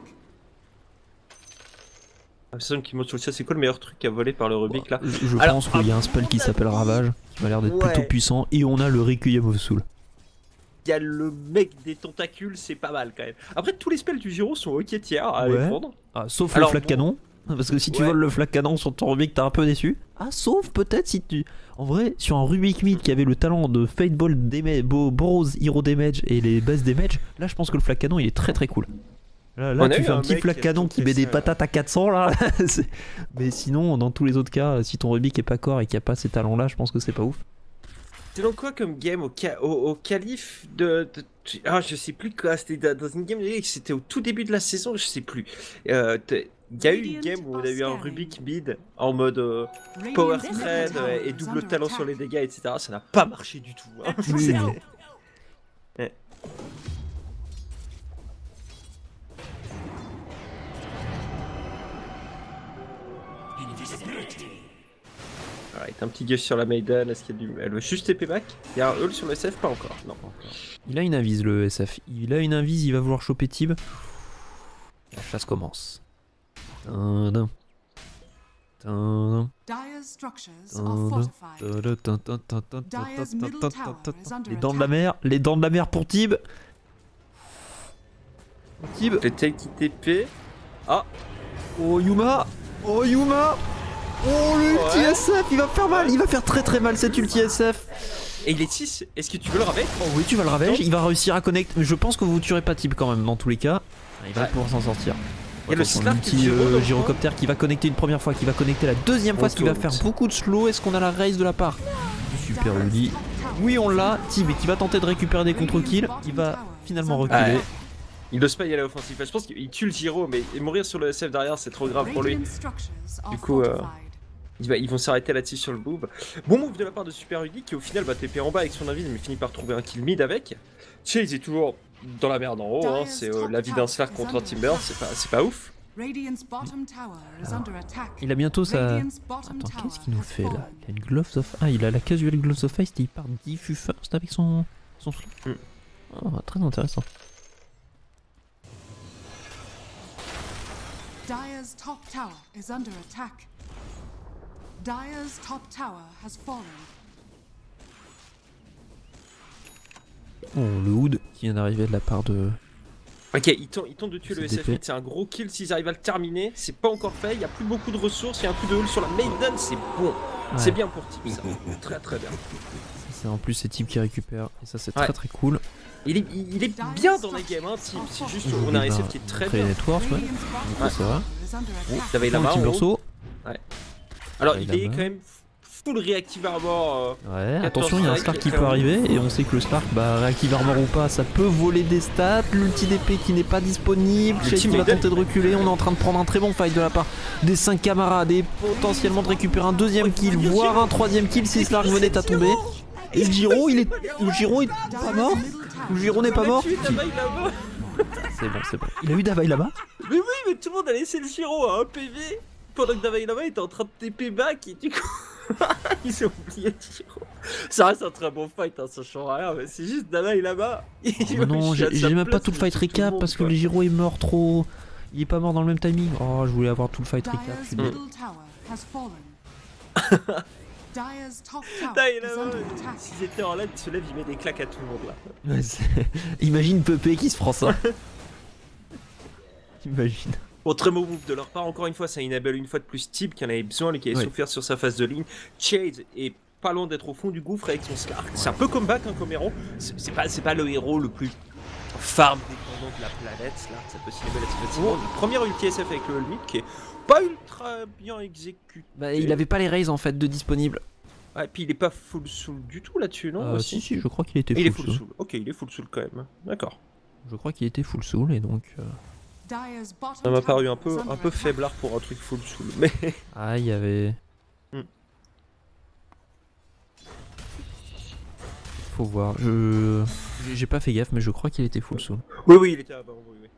La personne qui monte sur le chat, c'est quoi le meilleur truc à voler par le Rubik là? Je, je Alors, pense qu'il y a un spell qui s'appelle Ravage, qui m'a l'air d'être Ouais. plutôt puissant, et on a le Requiem of Soul. Il y a le mec des tentacules, c'est pas mal quand même. Après, tous les spells du Giro sont ok tiers à Ouais. les prendre. Ah, sauf Alors, le flag bon. canon. Parce que si tu Ouais. voles le flag canon sur ton Rubik, t'es un peu déçu. Ah, sauf peut-être si tu. En vrai, sur un Rubik Mid qui avait le talent de Fateball Damage, Bo- Boros Hero Damage et les bases damage, là je pense que le flag canon il est très très cool. Là Là, là On a tu eu fais un, un petit mec flac qui a canon qui tenté met des ça. patates à quatre cents là. C'est- Mais sinon, dans tous les autres cas, si ton Rubik est pas corps et qu'il n'y a pas ces talents là, je pense que c'est pas ouf. C'est donc quoi comme game au, ca- au, au calife de, de- Ah, je sais plus quoi. C'était dans dans une game, c'était au tout début de la saison, je sais plus. Euh, t'es- Il y a eu une game où on a eu un Rubik mid en mode euh, power Radiant's trade middle euh, tower et is double under talent attack. sur les dégâts, et cetera. Ça n'a pas marché du tout. Hein. Oui, C'est- non. Ouais. Alright, un petit guess sur la Maiden. Est-ce qu'il y a du. Elle veut juste T P back. Il y a un ult sur le S F, pas encore. Non, pas encore. Il a une invise le S F. Il a une invise, il va vouloir choper Tib. La chasse commence. Tadam. Tadam. Dire's structures are Tadam. fortified. Tadam, tadam, tadam, Dire's tadam, middle tadam, tower tadam. is under Les dents de la attack. mer, les dents de la mer pour Tib. Tib. Le take qui T P. Ah, Oh Yuma. Oh Yuma. Oh l'ulti Ouais. S F, il va faire mal, il va faire très très mal cet ulti S F. et il est six. Est-ce que tu veux le ramer? Oh oui, tu vas le ravage, il va réussir à connecter. Mais je pense que vous tuerez pas Tib quand même dans tous les cas. Il va Ouais. pouvoir s'en sortir. Il y a le Attention, Slark l'ulti, et le Gyro euh, dans le gyrocopter qui va connecter une première fois, qui va connecter la deuxième fois, ce qui va faire Auto-ult. beaucoup de slow. Est-ce qu'on a la raise de la part du Super Dire's Ulti? top tower Oui, on l'a. is Tib under qui va tenter de récupérer des contre-kills. Il va finalement reculer. Ouais. Il n'ose pas y aller offensif. Je pense qu'il tue le Gyro, mais mourir sur le S F derrière, c'est trop grave pour lui. Radiant structures are Du coup, euh, fortified. Il va- ils vont s'arrêter là-dessus sur le boob. Bon move de la part de Super Udi qui au final va T P en bas avec son invise mais finit par trouver un kill mid avec. Chase est toujours dans la merde en haut, hein. C'est euh, la vie d'un Slark contre un Timber, c'est pas, c'est pas ouf. Radiant's bottom tower is under attack. Il a bientôt sa. Radiant's bottom Attends, tower qu'est-ce qu'il nous has fait là? fallen. Il a une Gloves of. Ah, il a la casual Gloves of Ice et il part diffus first avec son. son slot. Mm. Ah, très intéressant. Dire's top tower is under attack. Dire's top tower has fallen. Oh, le Hood qui vient d'arriver de la part de. Ok, il tente, il tente de tuer le C'est S F D P. huit, c'est un gros kill s'ils arrivent à le terminer. C'est pas encore fait, il y a plus beaucoup de ressources, il y a un coup de ult sur la Maiden, c'est bon. C'est bien pour Team ça. Très très bien. C'est en plus ces types qui récupèrent. Et ça, c'est Ouais. très très cool. Il est, il il est bien dans les games, hein, Team. C'est juste, on a un S F qui est très bien. Networks, ouais. Radiant's bottom Ouais, c'est vrai. tower is under attack. T'avais la Oh, main un petit en haut. berceau. Alors Ouais, il la est main. quand même full reactive armor. euh, Ouais, quatorze attention, il y a un strikes, Slark qui très peut bon. arriver. Et on sait que le Slark, bah, réactive armor ou pas, ça peut voler des stats. L'ulti d'épée qui n'est pas disponible. Le Chase team qui va Maiden. tenter de reculer. On est en train de prendre un très bon fight de la part des cinq camarades. Et potentiellement de récupérer un deuxième kill, voire un troisième kill si Slark venait à tomber. Et le Giro, il est. Le Giro est pas mort. Dire's middle tower Le Giro n'est On pas a mort. tué Si. Davaï là-bas. C'est bon, c'est bon. Il a eu Davaï là-bas. Mais oui, mais tout le monde a laissé le Giro à un P V pendant que Davaï là-bas était en train de T P back et du coup ils ont oublié le Giro. Ça reste un très bon fight, hein, ça change rien, mais c'est juste Davaï là-bas. Oh non, j'ai j'ai même pas tout le fight recap parce que le Giro est mort trop. Il est pas mort dans le même timing. Oh, je voulais avoir tout le fight recap. Je Dire's suis désolé. middle tower has fallen. Dire's top tower Davaï is là-bas, under attack. s'ils étaient en live, il se lève, il met des claques à tout le monde là. Ouais, c'est- Imagine Pepe qui se prend ça. Imagine. Bon, très beau move de leur part. Encore une fois, ça enable une fois de plus Tib qui en avait besoin, lui qui avait Ouais. souffert sur sa phase de ligne. Chase est pas loin d'être au fond du gouffre avec son Slark. C'est un peu comeback hein, comme héros. C'est c'est pas, c'est pas le héros le plus farm dépendant de la planète. Slark, ça peut s'y lever là-dessus facilement. Le premier ulti S F avec le Hulmit qui est pas ultra bien exécuté. Bah, il avait pas les raises en fait de disponibles. Ouais, puis il est pas full soul du tout là-dessus, non Euh, aussi si, si, je crois qu'il était Il est full full soul. soul. Ok, il est full soul quand même. D'accord. Je crois qu'il était full soul et donc. euh, Dire's bottom Ça m'a paru un tower peu, is un under peu attack. faiblard pour un truc full soul. Mais Ah, il y avait. Hmm. Faut voir. Je. j'ai- J'ai pas fait gaffe, mais je crois qu'il était full soul. oui, oui, il était à bas. Oui, oui.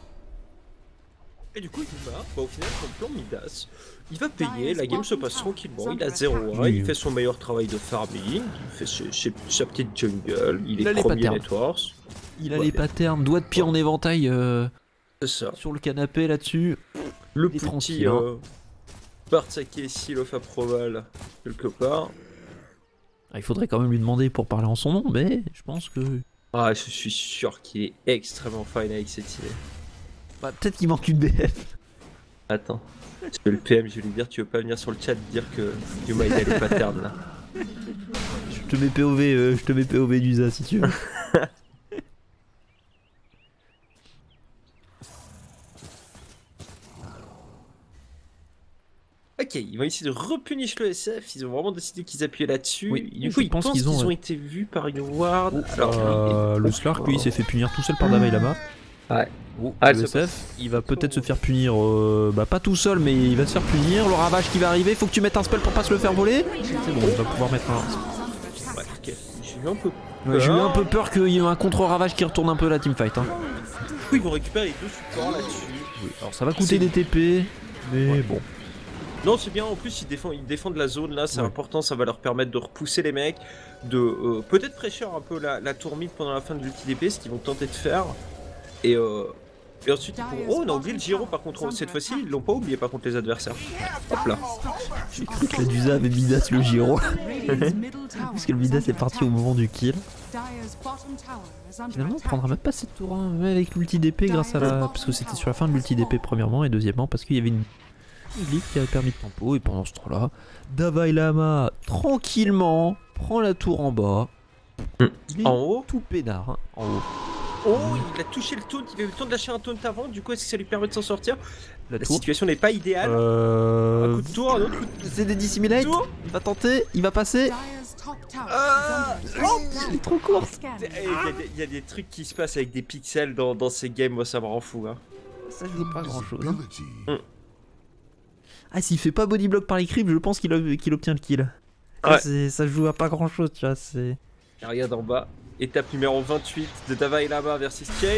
Et du coup, il va, bah, au final, son plan Midas, il va payer, la game se passe tranquillement, il a zéro un, Oui. il fait son meilleur travail de farming, il fait ses- ses- sa petite jungle, il Il est a les premier patterns. networks, Il a Ouais. les patterns, doigts de pied en éventail euh, c'est ça. sur le canapé là-dessus. Le Il est petit tranquille, hein. euh, Bartzaki Seal of Approval, quelque part. Ah, il faudrait quand même lui demander pour parler en son nom, mais je pense que. Ah, je suis sûr qu'il est extrêmement fine avec cette idée. Bah, peut-être qu'il manque une B F. Attends, parce que le P M, je vais lui dire, tu veux pas venir sur le chat dire que Yuma il a les patterns là. Je te mets P O V, euh, je te mets P O V d'Usa si tu veux. Ok, ils vont essayer de repunish le S F, ils ont vraiment décidé qu'ils appuyaient là-dessus. Oui, du je coup, ils pense pensent qu'ils qu'ils ont, ont, ouais. été vus par une ward. Alors, Euh, le Slark, lui, il s'est fait punir tout seul par Davai Lama. Ouais. Oh, Ah, le elle S se F, il va peut-être se faire punir, euh, bah pas tout seul, mais il va se faire punir. Le ravage qui va arriver, faut que tu mettes un spell pour pas se le faire voler. C'est bon, il va pouvoir mettre un. Ouais, ok. J'ai eu un peu. Ouais, j'ai eu un peu peur qu'il y ait un contre-ravage qui retourne un peu la teamfight. Hein. Ils vont récupérer les deux supports là-dessus. Oui, alors ça va coûter des T P, mais Ouais. bon. Non, c'est bien, en plus ils défendent, ils défendent la zone là, c'est Ouais. important, ça va leur permettre de repousser les mecs, de euh, peut-être pressure un peu la, la tour mid pendant la fin de l'ulti D P, ce qu'ils vont tenter de faire. Et, euh, et ensuite, ils pourront... oh, on a oublié le Giro par contre, cette fois-ci ils l'ont pas oublié par contre les adversaires. Hop là. J'ai cru que la Dusa avait Midas le Giro. Parce que le Midas est parti au moment du kill. Finalement, on prendra même pas cette tour hein, mais avec l'ulti D P grâce à la. Parce que c'était sur la fin de l'ulti D P, premièrement, et deuxièmement, parce qu'il y avait une. Une glitch qui avait permis de tempo, et pendant ce temps-là, Davai Lama, tranquillement, prend la tour en bas. Il est En haut. tout peinard, hein, en haut. Oh, il a touché le taunt, il a eu le temps de lâcher un taunt avant, du coup est-ce que ça lui permet de s'en sortir? La La tour. situation n'est pas idéale. Euh... Un coup de tour, un autre coup de C'est des dissimulate. tour. Il va tenter, il va passer. Ah Il est trop court. Il y, a des- il y a des trucs qui se passent avec des pixels dans, dans ces games, moi ça me rend fou. Hein. Ça joue pas grand chose. Hein. Ah, s'il fait pas body block par les creeps, je pense qu'il a- qu'il obtient le kill. Ouais. C'est- Ça joue à pas grand chose, tu vois. C'est. Et regarde en bas, étape numéro vingt-huit de Davai Lama versus Cade.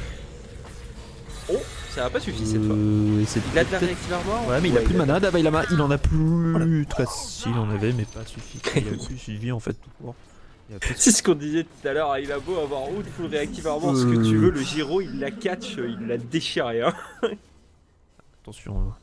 Oh, ça va pas suffi cette fois. Euh, c'est Il a de la peut-être- réactive armor. Ouais, mais il a plus de mana, Davai Lama, il en a plus. Voilà. En tout cas, s'il en avait, mais pas suffisant. Il a plus suivi en fait tout court. Il a plus de- C'est ce qu'on disait tout à l'heure, il a beau avoir ou full réactive armor, ce que Euh. tu veux, le Giro il la catch, il l'a déchiré. Hein. Attention. euh.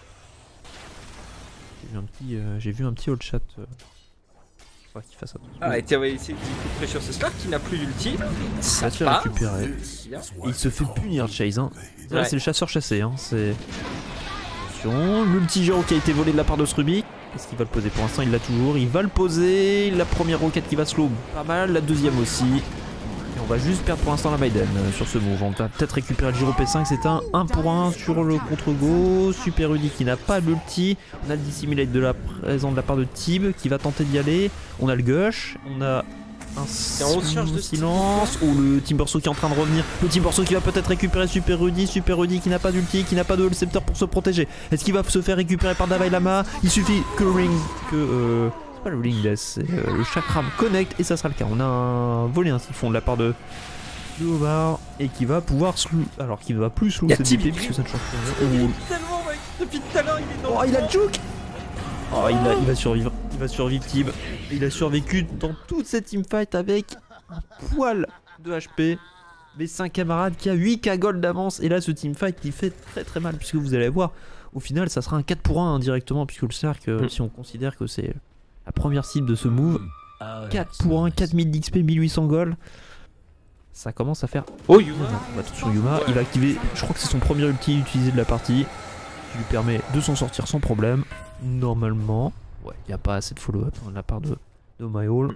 J'ai vu un petit, euh, j'ai vu un petit old chat. Euh... Faut pas qu'il fasse attention. Ah, et tiens, on va essayer de coup de pression ce Slark qui n'a plus d'ulti. Ça va se faire passe. récupérer. Bien. Et il se fait punir Chase. Hein. Là, Ouais. c'est le chasseur chassé. Hein. C'est. Attention. L'ulti Giro qui a été volé de la part de Sruby. Est-ce qu'il va le poser? Pour l'instant, il l'a toujours. Il va le poser. La première roquette qui va slow. Pas mal. La deuxième aussi. Et on va juste perdre pour l'instant la Maiden euh, sur ce move. On va peut-être récupérer le Giro P cinq. C'est un un pour un sur le contre-go. Super Rudy qui n'a pas l'ulti. On a le dissimulate de la présent de la part de Tib qui va tenter d'y aller. On a le Gush. On a un on se charge de silence. Ou le Timbersaw qui est en train de revenir. Le Timbersaw qui va peut-être récupérer Super Rudy. Super Rudy qui n'a pas d'ulti, qui n'a pas de Scepter pour se protéger. Est-ce qu'il va se faire récupérer par Davai Lama? Il suffit que le ring. Que. Euh, c'est pas le ring death, c'est euh, le chakram connect et ça sera le cas. On a un volé un siphon de la part de. de Omar et qui va pouvoir slou. Alors qu'il ne va plus slou Y a cette Tib. D P puisque ça ne change rien. Tellement, mec, depuis tout à l'heure il est dans. Oh, il a juke. Oh, il, a- il va survivre. Il va survivre, Tib. Il a survécu dans toute cette teamfight avec un poil de H P. Mais cinq camarades qui a huit K gold d'avance. Et là, ce teamfight qui fait très très mal. Puisque vous allez voir, au final, ça sera un quatre pour un indirectement. Puisque le Slark, euh, Mm. si on considère que c'est la première cible de ce move, quatre pour un, quatre mille d'X P, mille huit cents gold. Ça commence à faire. Oh, Yuma. Attention, Yuma, il va activer. Je crois que c'est son premier ulti utilisé de la partie. Qui lui permet de s'en sortir sans problème. Normalement. Ouais, il n'y a pas assez de follow-up hein, de la part de, de My Hall.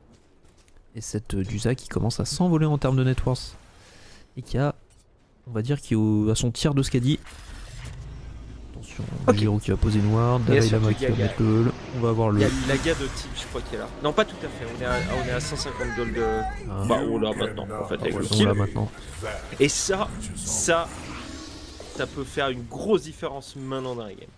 Et cette euh, Dusa qui commence à s'envoler en termes de net worth. Et qui a, on va dire, qui est au- à son tiers de ce qu'a dit. Attention, Ok. Giro qui va poser une ward, Il y a Davai surtout Lama qui va Gaga. mettre le heal. On va avoir Il le. y a la gars de type, je crois, qui est là. Non, pas tout à fait, on est à, on est à cent cinquante gold de. Ah, Bah, oh là maintenant, en fait, avec le on kill. l'a maintenant. Et ça, ça, ça peut faire une grosse différence maintenant dans la game.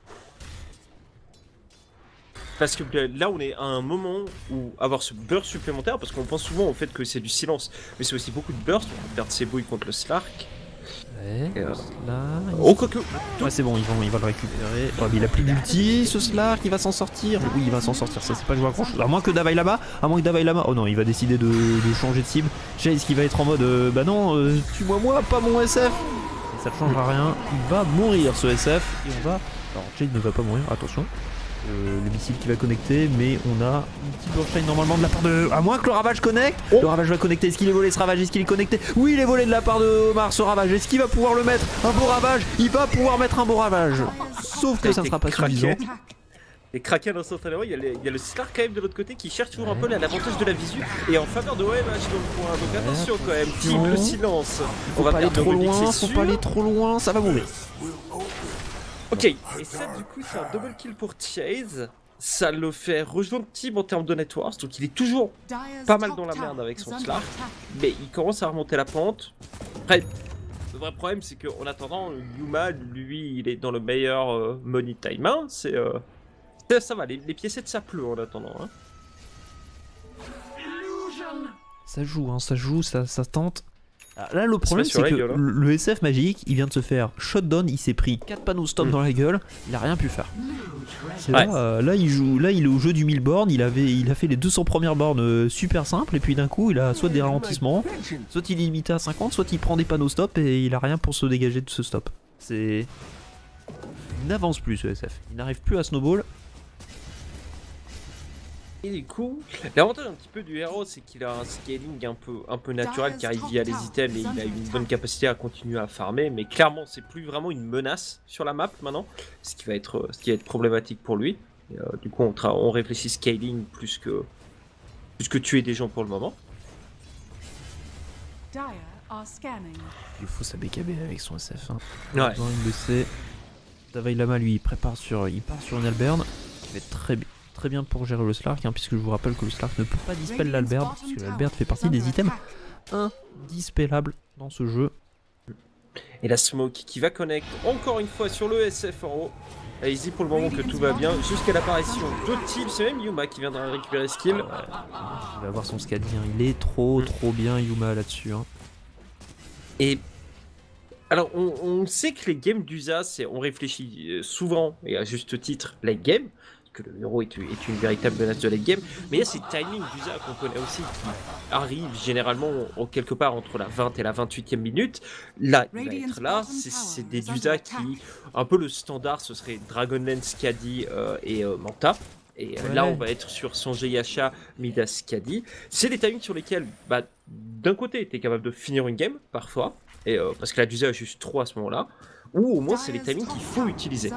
Parce que là, on est à un moment où avoir ce burst supplémentaire, parce qu'on pense souvent au fait que c'est du silence, mais c'est aussi beaucoup de burst. On peut perdre ses bouilles contre le Slark. Ouais, Et, euh, là, il- Oh, quoique. Ouais, c'est bon, il va, il va le récupérer. Oh, mais il a plus d'ulti, ce Slark, il va s'en sortir. Oui, il va s'en sortir, ça c'est pas joué à grand chose. À moins que Davai Lama, à moins que Davai Lama. Oh non, il va décider de, de changer de cible. Chase qui va être en mode euh, bah non, euh, tue-moi moi, pas mon S F. Et ça ne changera rien, il va mourir ce S F. Et on va. Alors, Chase ne va pas mourir, attention. Euh, le missile qui va connecter, mais on a une petite burstline normalement de la part de. À moins que le ravage connecte. Oh. Le ravage va connecter. Est-ce qu'il est volé ce ravage? Est-ce qu'il est connecté? Oui, il est volé de la part de Omar ce ravage. Est-ce qu'il va pouvoir le mettre? Un beau ravage. Il va pouvoir mettre un beau ravage. Sauf que ça ne sera pas Craqué. suffisant. Et Kraken instantanément, il y, a les- il y a le Slark quand même de l'autre côté qui cherche toujours un peu là, l'avantage de la visu et en faveur de O M H dans le point. Donc attention quand même, team le silence. Faut On va pas aller perdre trop Obélix, loin, c'est faut pas sûr. aller trop loin, ça va mourir. Ok, et ça du coup c'est un double kill pour Chase. Ça le fait rejoindre Team en termes de networks, donc il est toujours pas mal dans la merde avec son Slark, mais il commence à remonter la pente. Après, le vrai problème c'est qu'en attendant, Yuma, lui, il est dans le meilleur euh, money time. Hein, c'est euh, ça va, les, les piécettes ça pleut en attendant. Hein. Ça joue, hein, ça joue, ça, ça tente. Alors là, le problème, c'est que gueule, hein. le S F Magic, il vient de se faire shutdown, il s'est pris quatre panneaux stop mmh. dans la gueule, il a rien pu faire. Ouais. Là, euh, là, il joue, là, il est au jeu du mille bornes, il, avait, il a fait les deux cents premières bornes euh, super simples, et puis d'un coup, il a soit des ralentissements, soit il est limité à cinquante, soit il prend des panneaux stop, et il a rien pour se dégager de ce stop. C'est... Il n'avance plus, ce S F. Il n'arrive plus à snowball. Et du coup, l'avantage un petit peu du héros, c'est qu'il a un scaling un peu, un peu naturel car il vit à les items et il a une bonne capacité à continuer à farmer. Mais clairement, c'est plus vraiment une menace sur la map maintenant, ce qui va être, ce qui va être problématique pour lui. Et, euh, du coup, on, on réfléchit scaling plus que, plus que tuer des gens pour le moment. Il faut sa B K B avec son S F. Hein. Ouais. Il le sait. Davai Lama, lui, il prépare sur, il part sur une Alberne qui va être très bien. Très bien pour gérer le Slark, hein, puisque je vous rappelle que le Slark ne peut pas dispel l'Alberd, parce que l'Alberd fait partie des items indispellables dans ce jeu. Et la smoke qui va connect encore une fois sur le S F en haut. Allez-y pour le moment que tout va bien, jusqu'à l'apparition de Team, c'est même Yuma qui viendra récupérer ce kill. Ouais. Il va avoir son Scadi, hein. Il est trop trop bien Yuma là-dessus. Hein. Et alors on, on sait que les games d'U S A, on réfléchit souvent, et à juste titre, late game. Que le héros est, est une véritable menace de late game, mais il y a ces timings d'U S A qu'on connaît aussi qui arrivent généralement en, quelque part entre la vingt et la vingt-huitième minute. Là, il va être là, c'est des U S A qui, un peu le standard, ce serait Dragonlance, Skadi euh, et euh, Manta. Et euh, ouais. Là, on va être sur Sanjay Yasha, Midas, Skadi. C'est des timings sur lesquels, bah, d'un côté, tu es capable de finir une game, parfois, et, euh, parce que la U S A a juste trois à ce moment-là, ou au moins c'est les timings qu'il faut utiliser.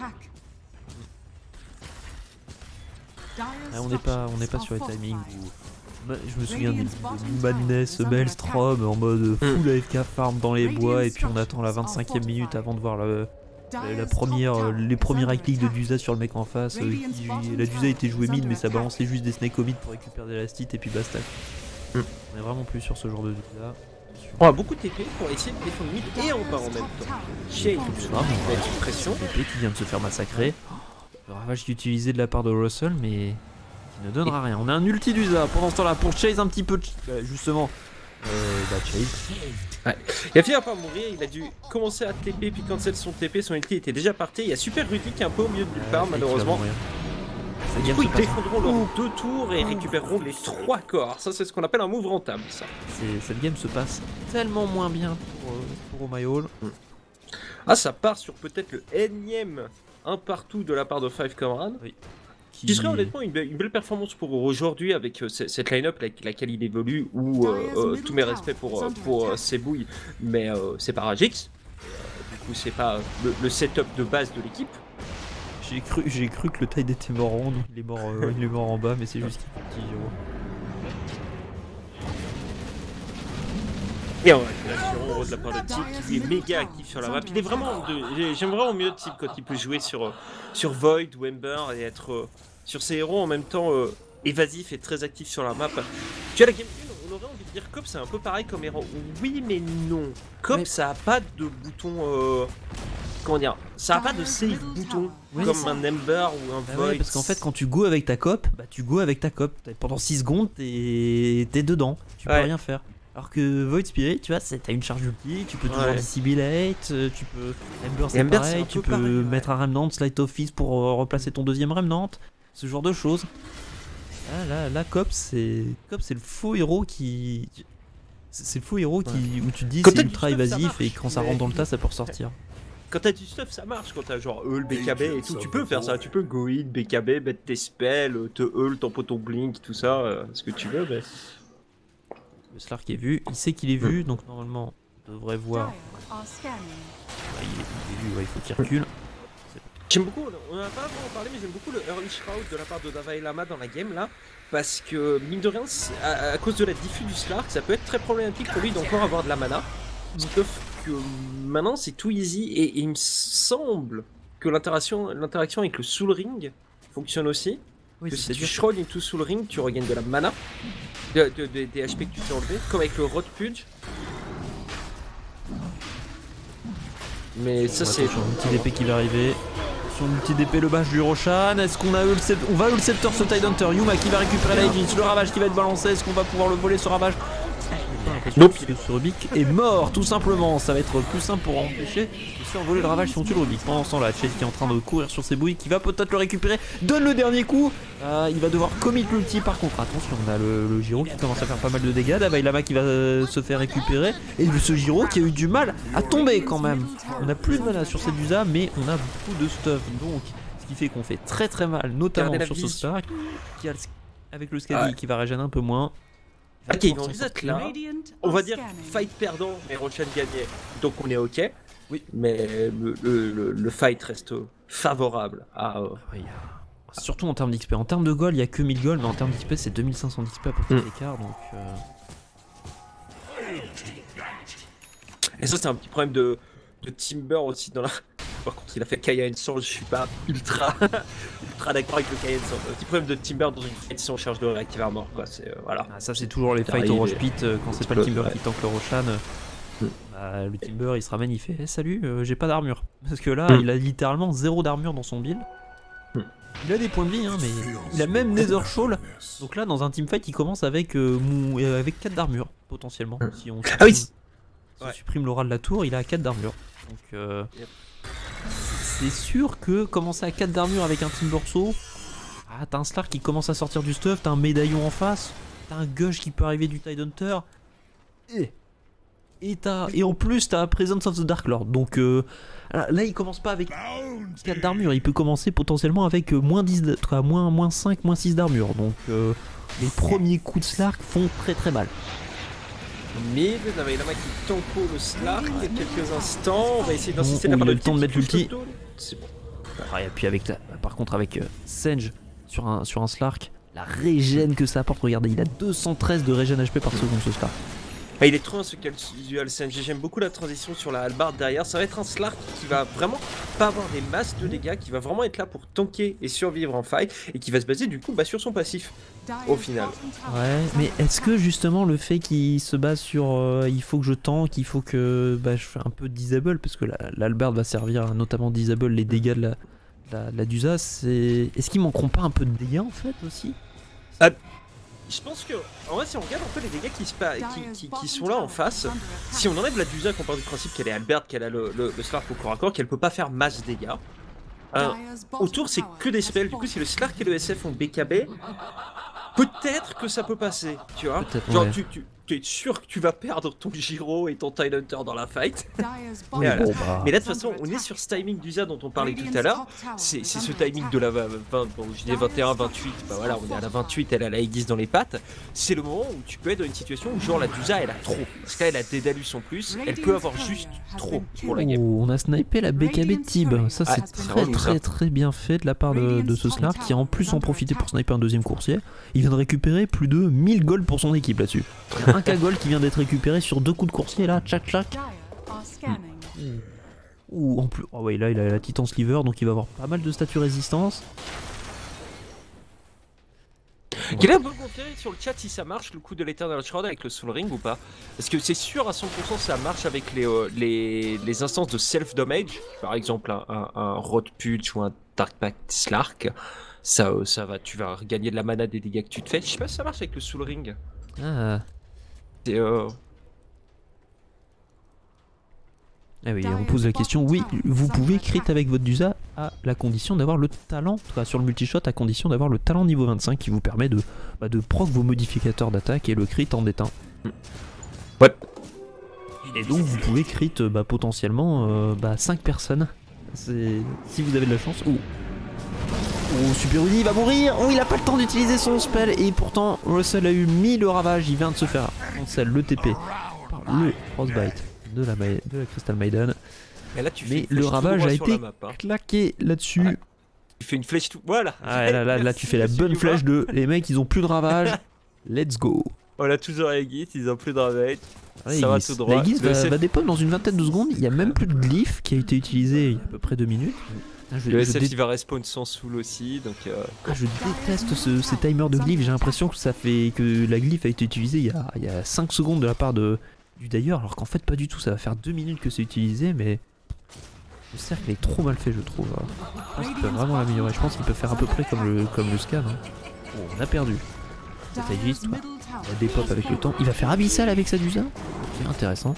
Ah, on n'est pas, on n'est pas sur les timings où... Je me souviens du Madness, Maelstrom en mode full A F K farm dans les bois et puis on attend la vingt-cinquième minute avant de voir le, la, la première, les premiers right click de Dusa sur le mec en face. Euh, qui, la Dusa était jouée mid mais ça balançait juste des snakes au mid pour récupérer des lastite et puis basta. Mm. On est vraiment plus sur ce genre de Dusa. On a beaucoup de T P pour essayer de défendre mid et en bas en même temps. Shade, on va mettre une pression. T P qui vient de se faire massacrer. Le ravage qui est utilisé de la part de Russell, mais qui ne donnera rien. On a un ulti d'Usa pendant ce temps-là pour Chase un petit peu, euh, justement. Euh, bah Chase. Ouais. Il a fini par mourir, il a dû commencer à T P, puis cancel son T P, son ulti était déjà parti. Il y a Super Rudy qui est un peu au milieu de nulle part, malheureusement. Du coup, ils défendront leurs deux tours et récupéreront les trois corps. Ça, c'est ce qu'on appelle un move rentable, ça. Cette game se passe tellement moins bien pour, euh, pour Omaïol. Mm. Ah, ça part sur peut-être le énième un partout de la part de Five Comrades. Oui. Qui... qui serait honnêtement une, be une belle performance pour aujourd'hui avec euh, cette line-up avec laquelle il évolue, ou euh, euh, tous mes respects pour, euh, pour euh, ses bouilles, mais euh, c'est pas Ragix. Euh, du coup, c'est pas le, le setup de base de l'équipe. J'ai cru, j'ai cru que le Tide était mort en haut, donc il est mort, euh, il est mort en bas, mais c'est juste qu'il est petit zéro. Et en récupération de la part de Tip qui lui est méga actif sur la map. Il est vraiment de... J'aime vraiment mieux Tip quand il peut jouer sur, sur Void ou Ember et être euh, sur ses héros en même temps euh, évasif et très actif sur la map. Tu as la game un, on aurait envie de dire Cop c'est un peu pareil comme héros. Oui mais non. Cop mais... ça a pas de bouton euh... comment dire, ça a pas de save bouton oui, comme un Ember ou un bah Void. Ouais, parce qu'en fait quand tu go avec ta cop, bah tu go avec ta cop. Pendant six secondes t'es dedans, tu peux ouais. rien faire. Alors que Void Spirit, tu vois, t'as une charge ulti, tu peux toujours ouais. dissimulate, tu peux... Ember c'est pareil, tu peux pareil, mettre ouais. un Remnant, Sleight of Fist pour euh, replacer ton deuxième Remnant, ce genre de choses. Ah, là, là, Cop, c'est Cop, c'est le faux héros qui... C'est le faux héros qui... Ouais. où tu te dis c'est ultra évasif et quand ça rentre dans le tas, ça peut ressortir. Quand t'as du stuff, ça marche. Quand t'as genre Heul, B K B et tout, tu peux faire ça. Tu peux go in, B K B, mettre tes spells, te Heul, ton poton blink, tout ça, euh, ce que tu veux, mais... Le Slark est vu, il sait qu'il est vu, donc normalement on devrait voir. Ouais, il, est, il est vu, ouais, il faut qu'il recule. J'aime beaucoup, on en a pas vraiment parlé, mais j'aime beaucoup le early shroud de la part de Davai Lama dans la game là, parce que mine de rien, à, à cause de la diffus du Slark, ça peut être très problématique pour lui d'encore avoir de la mana. Sauf que maintenant c'est tout easy et, et il me semble que l'interaction l'interaction avec le Soul Ring fonctionne aussi. Oui, Que si tu c'est-à-dire Shroud into Soul Ring, tu regagnes de la mana, de, de- de- des H P que tu t'es enlevé, comme avec le Rod Pudge. Mais ça c'est... Attention, une petite épée qui va arriver. Sur une petite épée, le bash du Roshan. Est-ce qu'on a eu le sceptre? On va eu le sceptre ce Tidehunter. Yuma qui va récupérer la Aegis. Le ravage qui va être balancé. Est-ce qu'on va pouvoir le voler ce ravage? Nope. Ce Rubik est mort tout simplement. Ça va être plus simple pour empêcher de se faire voler le ravage si on tue le Rubik. Pendant ce temps là, Chase qui est en train de courir sur ses bouilles, qui va peut-être le récupérer. Donne le dernier coup. Euh, il va devoir commit l'ulti par contre. Attention, on a le, le Giro qui commence à faire pas mal de dégâts. Davai Lama qui va euh, se faire récupérer. Et ce Giro qui a eu du mal à tomber quand même. On a plus de mana sur cette Usa, mais on a beaucoup de stuff. Donc, ce qui fait qu'on fait très très mal, notamment Gardez la sur ce vie. Stark. Qui a le- avec le Scadi Ouais. qui va régénérer un peu moins. Ok, ils vont reset là. Radiant On va are dire scanning. fight perdant, mais Roshan gagnait. Donc on est ok. Oui. Mais le, le- le- le fight reste favorable à... euh, Oui, euh, surtout en termes d'X P. En termes de gold, il n'y a que mille gold, mais en termes d'X P, c'est deux mille cinq cents d'X P à peu près Mm. d'écart. Donc, euh, Et ça c'est un petit problème de, de Timber aussi dans la... Par contre il a fait Kaya Soul, je suis pas ultra ultra d'accord avec le Kaya Soul. Un petit problème de Timber dans une fight si on cherche de réactiver à mort quoi, c'est... euh, voilà. ah, ça, c'est toujours les C'est fights au arrivé. rush pit euh, quand c'est pas le Explose, Timber ouais. qui tank le Roshan. euh, Mm. bah, le Timber il se ramène, il fait eh, salut, euh, j'ai pas d'armure. Parce que là, Mm. il a littéralement zéro d'armure dans son build. Mm. Il a des points de vie, hein, mais il a même Nether Shawl. Donc là, dans un teamfight, il commence avec, euh, mou- euh, avec quatre d'armure potentiellement. Mm. Si on Ah oui. supprime- si on Ouais. supprime l'aura de la tour, il a quatre d'armure. Donc euh, Yep. c'est sûr que commencer à quatre d'armure avec un Timbersaw, ah, t'as un Slark qui commence à sortir du stuff, t'as un médaillon en face, t'as un Gush qui peut arriver du Tidehunter. Et, et, t'as- et en plus, t'as Presence of the Dark Lord. Donc euh, là, là, il commence pas avec quatre d'armure, il peut commencer potentiellement avec euh, moins dix, de- quoi, moins, moins cinq, moins six d'armure. Donc euh, les premiers coups de Slark font très très mal. Mid, Davai Lama qui tempo le Slark il y a quelques instants, on va essayer d'insister Ouh, de la il part a de le temps de Tim mettre qui touche l'ulti. le dos. C'est bon. Ah, et puis avec la- par contre avec euh, Senge sur un, sur un Slark, la régène que ça apporte, regardez, il a deux cent treize de régène H P par seconde ce Slark. Ah, il est trop bien ce dual Senge, j'aime beaucoup la transition sur la hallebarde derrière, ça va être un Slark qui va vraiment pas avoir des masses de dégâts, qui va vraiment être là pour tanker et survivre en fight, et qui va se baser du coup bah, sur son passif. Au final. Ouais, mais est-ce que justement le fait qu'il se base sur euh, il faut que je tank, il faut que bah, je fais un peu disable, parce que la- l'Albert va servir à notamment disable les dégâts de la, de la, de la Dusa, c'est... Est-ce qu'ils manqueront pas un peu de dégâts en fait aussi? Je pense que, en vrai, si on regarde un peu les dégâts qui, se pa- qui, qui- qui sont là en face, si on enlève la Dusa, qu'on part du principe qu'elle est Albert, qu'elle a le, le, le Slark au corps à corps, qu'elle peut pas faire masse dégâts, euh, autour c'est que des spells, du coup si le Slark et le S F ont B K B, peut-être que ça peut passer, tu vois. Peut-être, Genre ouais. tu, tu, tu es sûr que tu vas perdre ton Giro et ton Tidehunter dans la fight. Oui, Voilà. bon, bah, Mais là de toute façon on est sur ce timing d'Usa dont on parlait tout à l'heure. C'est c'est ce timing de la vingt, bon, je dis vingt et un vingt-huit, bah voilà on est à la vingt-huit, elle a la Aegis dans les pattes. C'est le moment où tu peux être dans une situation où genre la Dusa elle a trop. Parce qu'elle a Dédalus en plus, elle peut avoir juste trop pour la game. oh, on a snipé la B K B de Tib. Ça c'est Ah, c'est très relou, très ça. très bien fait de la part de, de ce Slark qui a en plus en profité pour sniper un deuxième coursier. Il vient de récupérer plus de mille gold pour son équipe là-dessus. Il y a un K gold qui vient d'être récupéré sur deux coups de coursier là, tchac tchac. Ou en plus, oh ouais, là il a la Titan Sliver donc il va avoir pas mal de statuts résistance. Quelqu'un peut confirmer sur le chat si ça marche le coup de l'Eternal Shroud avec le Soul Ring ou pas? Parce que c'est sûr à cent pour cent ça marche avec les, euh, les, les instances de self-damage, par exemple un, un, un Rod Pudge ou un Dark Pact Slark. Ça, euh, ça va, tu vas gagner de la mana des dégâts que tu te fais. Je sais pas si ça marche avec le Soul Ring. Ah, C'est euh... ah oui, on pose la question, oui, vous pouvez crit avec votre Dusa à la condition d'avoir le talent, enfin, sur le multishot à condition d'avoir le talent niveau vingt-cinq qui vous permet de, bah, de proc vos modificateurs d'attaque et le crit en est un. Ouais. Et donc vous pouvez crit euh, bah, potentiellement euh, bah, cinq personnes, c'est si vous avez de la chance. Ouh. Oh, Super Uni, il va mourir. Oh, il a pas le temps d'utiliser son spell. Et pourtant, Russell a eu mis le ravage. Il vient de se faire cancel le T P par le Frostbite de la, Ma- de la Crystal Maiden. Mais là tu fais Mais une le flèche tout ravage droit a sur été la map, hein. claqué là-dessus. Ouais. Tu fais une flèche tout. Voilà. Ah, là, là, là, tu fais la Merci, bonne Yuma. flèche de les mecs, ils ont plus de ravage. Let's go. On a toujours la guide, ils ont plus de ravage. Ouais, Ça va il- tout droit. La guise Le va, S F va dépop dans une vingtaine de secondes. Il n'y a même plus de glyphe qui a été utilisé il y a à peu près deux minutes. Je, Le je S F dé- il va respawn sans soul aussi, donc euh, ah, je déteste ce, ces timers de glyphes. J'ai l'impression que ça fait que la glyphe a été utilisée il y a, il y a cinq secondes de la part de, du d'ailleurs, alors qu'en fait pas du tout. Ça va faire deux minutes que c'est utilisé, mais le cercle est trop mal fait, je trouve. Je pense qu'il peut vraiment l'améliorer. Je pense qu'il peut faire à peu près comme le, comme le scan. Hein. Oh, on a perdu. Cette Aegis, bah, il a des pop avec le temps. Il va faire abyssal avec sa Dusa. Ok, intéressant.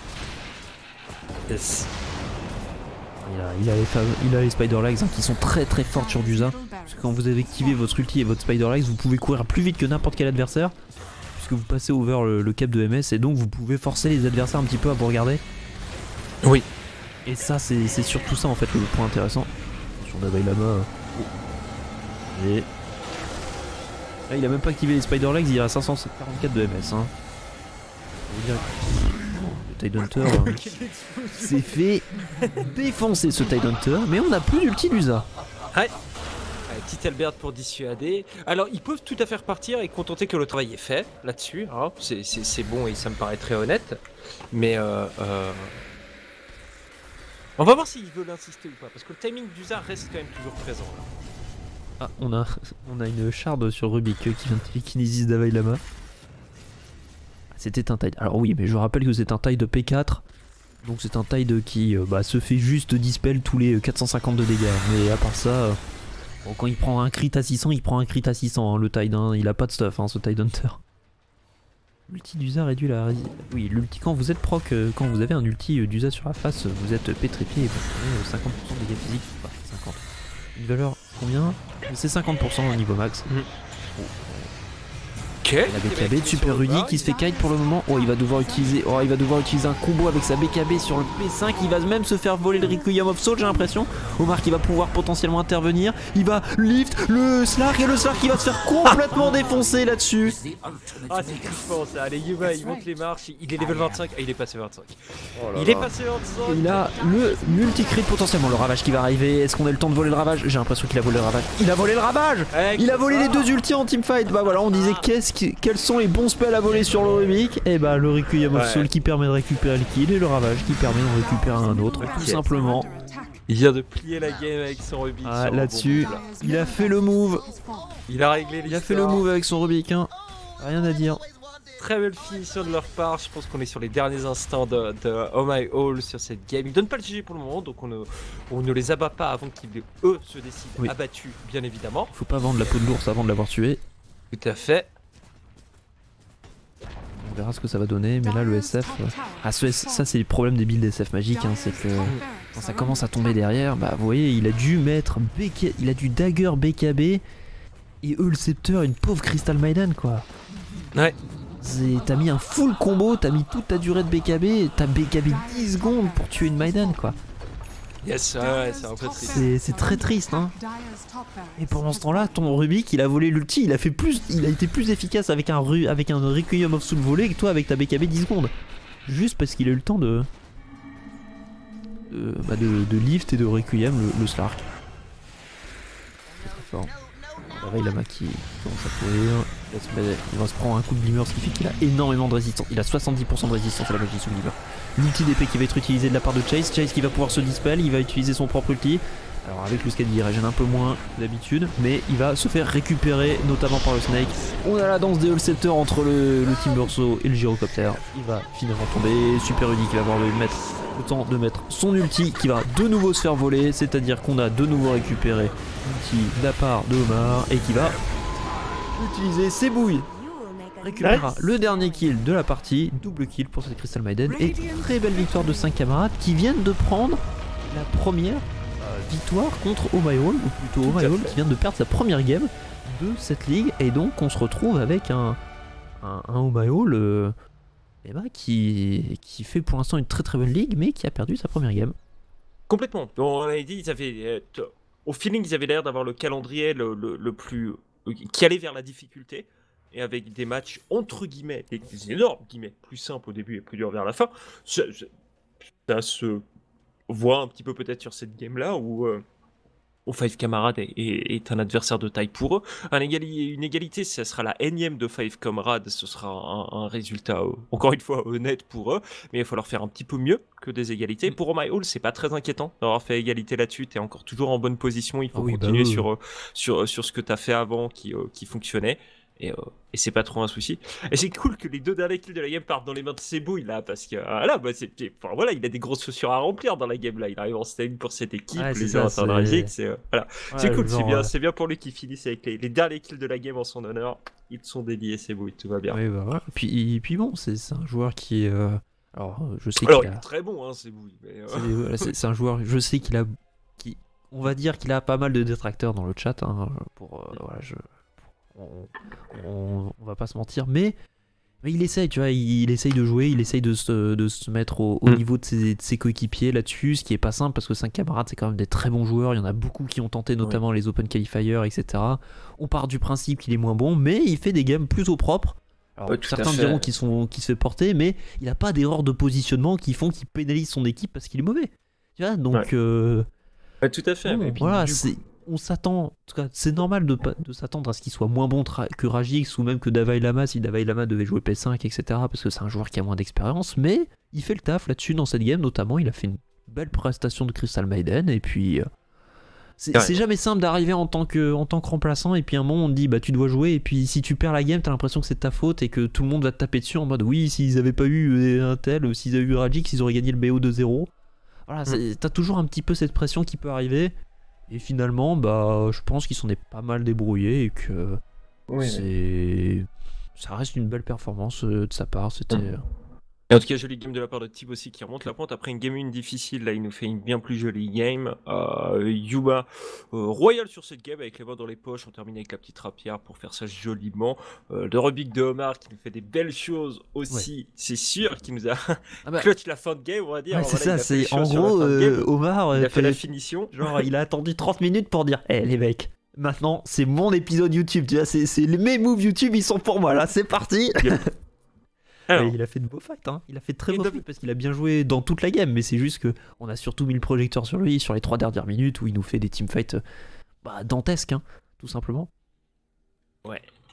yes. Il a, il a les, fa- il a les Spider Legs hein, qui sont très très fortes sur Dusa. Parce que quand vous avez activé votre ulti et votre Spider Legs, vous pouvez courir plus vite que n'importe quel adversaire. Puisque vous passez over le, le cap de M S et donc vous pouvez forcer les adversaires un petit peu à vous regarder. Oui. Et ça, c'est c'est surtout ça en fait le point intéressant. Sur Davai Lama. Et. Là, il a même pas activé les Spider Legs, il est à cinq cent quarante-quatre de M S. Hein. Je veux dire, le Tidehunter euh, s'est fait défoncer ce Tidehunter, mais on n'a plus d'ulti d'Usa. Ouais. Euh, Petit Albert pour dissuader. Alors, ils peuvent tout à fait repartir et contenter que le travail est fait là-dessus. Hein. C'est- C'est c'est bon et ça me paraît très honnête. Mais euh, euh, on va voir s'ils veulent insister ou pas. Parce que le timing d'Usa reste quand même toujours présent. Là. Ah, on a, on a une shard sur Rubik qui vient de télékinésis Davai Lama. C'était un tide. Alors oui, mais je rappelle que c'est un tide de P quatre. Donc c'est un tide qui euh, bah, se fait juste dispel tous les quatre cent cinquante de dégâts. Mais à part ça, euh, bon, quand il prend un crit à six cents, il prend un crit à six cents, hein, le tide. Hein, il a pas de stuff, hein, ce Tidehunter. L'ulti d'Usa réduit la rési- Oui, l'ulti, quand vous êtes proc, euh, quand vous avez un ulti euh, d'Usa sur la face, vous êtes pétrifié et vous prenez euh, cinquante pour cent de dégâts physiques. Enfin, cinquante. Une valeur combien? C'est cinquante pour cent au niveau max. Ok. La B K B de Super Rudy qui se fait kite pour le moment. Oh, il va devoir utiliser, oh, il va devoir utiliser un combo avec sa B K B sur le P cinq. Il va même se faire voler le Requiem of Soul, j'ai l'impression. Omar qui va pouvoir potentiellement intervenir. Il va lift le Slark et le Slark qui va se faire complètement défoncer là-dessus. Ah, c'est kiffant ça. Allez, Yuba, il monte les marches. Il est level vingt-cinq. Ah, il est passé vingt-cinq. Oh là il là. est passé vingt-cinq. Il a le multi-crit potentiellement. Le ravage qui va arriver. Est-ce qu'on a le temps de voler le ravage? J'ai l'impression qu'il a volé le ravage. Il a volé le ravage. Ouais, Il a volé les deux ultis en teamfight. Bah voilà, on disait qu'est-ce qui- quels sont les bons spells à voler sur le Rubik. Et bah le Requiem of Ouais. Soul qui permet de récupérer le kill et le ravage qui permet d'en récupérer un autre. Tout simplement. Il vient de plier la game avec son Rubik. Ah, sur un là-dessus, bon move, là. il a fait le move. Il a réglé Il a fait le l'histoire. move avec son Rubik. Hein. Rien à dire. Très belle finition de leur part. Je pense qu'on est sur les derniers instants de, de Oh My All sur cette game. Ils donnent pas le G G pour le moment, donc on ne, on ne les abat pas avant qu'ils eux se décident Oui. abattus, bien évidemment. Faut pas vendre la peau de l'ours avant de l'avoir tué. Tout à fait. On verra ce que ça va donner. Mais là, le S F. euh, Ah, ce S- ça, c'est le problème des builds S F magiques. Hein, c'est que quand ça commence à tomber derrière, bah vous voyez, il a dû mettre B K... il a dû dagger B K B et eux le scepter, une pauvre Crystal Maiden quoi. Ouais. C'est- T'as mis un full combo, t'as mis toute ta durée de B K B, t'as B K B dix secondes pour tuer une Maiden quoi. Yes, ouais, ouais, c'est un peu triste. C'est- c'est très triste, hein. Et pendant ce temps-là, ton Rubik, il a volé l'ulti, il a fait plus, il a été plus efficace avec un ru, avec un Requiem of Soul volé que toi avec ta B K B dix secondes. Juste parce qu'il a eu le temps de de, bah de, de lift et de Requiem le, le Slark. C'est très fort. Là, il a Maki qui commence à courir. Il va, se mettre- il va se prendre un coup de Glimmer, ce qui fait qu'il a énormément de résistance. Il a soixante-dix pour cent de résistance à la magie sous Glimmer. L'ulti d'épée qui va être utilisé de la part de Chase. Chase qui va pouvoir se dispel, il va utiliser son propre ulti. Alors avec le skate il régène un peu moins que d'habitude, mais il va se faire récupérer notamment par le Snake. On a la danse des All Scepter entre le, le Timbersaw et le Gyrocopter. Il va finalement tomber. Super Rudy qui va avoir le, mettre, le temps de mettre son ulti qui va de nouveau se faire voler, c'est-à-dire qu'on a de nouveau récupéré l'ulti de la part de Omar et qui va utiliser ses bouilles. Récupérera le dernier kill de la partie, double kill pour cette Crystal Maiden et très belle victoire de cinq camarades qui viennent de prendre la première euh, victoire contre Oh My All, ou plutôt Oh My All qui vient de perdre sa première game de cette ligue et donc on se retrouve avec un, un, un Oh My All euh, eh ben, qui, qui fait pour l'instant une très très bonne ligue mais qui a perdu sa première game. Complètement. Bon, on avait dit, ils avaient, euh, t- au feeling, ils avaient l'air d'avoir le calendrier le, le, le plus. euh, qui allait vers la difficulté. Et avec des matchs, entre guillemets, des, des énormes guillemets, plus simples au début et plus durs vers la fin. Ça, ça- ça se voit un petit peu peut-être sur cette game-là où. euh, aux Five Camarades est, est, est un adversaire de taille pour eux. Un égali- une égalité, ça sera la énième de Five Camarades, ce sera un, un résultat, euh, encore une fois, honnête pour eux, mais il va falloir faire un petit peu mieux que des égalités. Pour Oh My Hall, c'est pas très inquiétant d'avoir fait égalité là-dessus, t'es encore toujours en bonne position, il faut Ah oui, bah continuer oui. sur, euh, sur, sur ce que t'as fait avant qui, euh, qui fonctionnait. Et, euh, et c'est pas trop un souci. Et c'est cool que les deux derniers kills de la game partent dans les mains de Sebouille là, parce que euh, là, bah, c'est, enfin, voilà, il a des grosses chaussures à remplir dans la game là. Il arrive en stand pour cette équipe, Ouais, c'est les ça, gens c'est- internagiques, c'est euh, voilà, Ouais, c'est cool, genre, c'est bien, euh, c'est bien pour lui qui finisse avec les, les derniers kills de la game en son honneur. Ils sont dédiés Sebouille, tout va bien. Oui, bah voilà. Et puis, et puis bon, c'est c'est un joueur qui est. euh, Alors, euh, je sais Alors qu'il il a. est très bon, hein, Sebouille. Mais, euh, C'est voilà, c'est- c'est un joueur, je sais qu'il a. Qui, on va dire qu'il a pas mal de détracteurs dans le chat. Hein, pour, euh, voilà, je, on, on, on va pas se mentir. Mais, mais il essaye, tu vois. Il, il essaye de jouer, il essaye de se, de se mettre au, au Mm. niveau de ses, de ses coéquipiers là-dessus. Ce qui est pas simple parce que cinq camarades, c'est quand même des très bons joueurs. Il y en a beaucoup qui ont tenté, notamment les Open Qualifiers, et cetera. On part du principe qu'il est moins bon, mais il fait des games plutôt propres. Alors, Ouais, tout à certains fait. diront qu'il sont- qu'il se fait porter, mais il n'a pas d'erreur de positionnement qui font qu'il pénalise son équipe parce qu'il est mauvais. Tu vois, donc Ouais. euh, ouais, tout à fait. bon, Et puis, voilà, du coup- c'est, on s'attend, en tout cas, c'est normal de, pas- de s'attendre à ce qu'il soit moins bon tra- que Rajix ou même que Davai Lama si Davai Lama devait jouer P cinq, et cetera. Parce que c'est un joueur qui a moins d'expérience, mais il fait le taf là-dessus dans cette game, notamment. Il a fait une belle prestation de Crystal Maiden et puis. euh, C'est Ouais. c'est jamais simple d'arriver en tant que en tant que remplaçant et puis à un moment on te dit bah tu dois jouer et puis si tu perds la game t'as l'impression que c'est de ta faute et que tout le monde va te taper dessus en mode oui s'ils avaient pas eu un tel, s'ils avaient eu Rajix ils auraient gagné le B O deux zéro. Voilà, c'est- t'as toujours un petit peu cette pression qui peut arriver et finalement bah je pense qu'ils s'en est pas mal débrouillés et que Oui, c'est ça reste une belle performance euh, de sa part. C'était Mm. Et en tout cas, jolie game de la part de Tib aussi qui remonte la pente. Après une game une difficile, là, il nous fait une bien plus jolie game. Euh, Yuba euh, royal sur cette game avec les mains dans les poches. On termine avec la petite rapière pour faire ça joliment. Euh, le Rubik de Omar qui nous fait des belles choses aussi. C'est sûr qu'il nous a ah bah, clutch la fin de game, on va dire. ouais, c'est Voilà, il ça, a fait les c'est en choses sur la gros fin de euh, game. Omar Il euh, a fait la fait- finition. genre il a attendu trente minutes pour dire hé les mecs maintenant c'est mon épisode YouTube, tu vois, c'est c'est les mes moves YouTube ils sont pour moi là, c'est parti. Alors, Et il a fait de beaux fights, hein. Il a fait de très Et beaux David- fights parce qu'il a bien joué dans toute la game, mais c'est juste que on a surtout mis le projecteur sur lui sur les trois dernières minutes où il nous fait des teamfights euh, bah, dantesques, hein, tout simplement. ouais.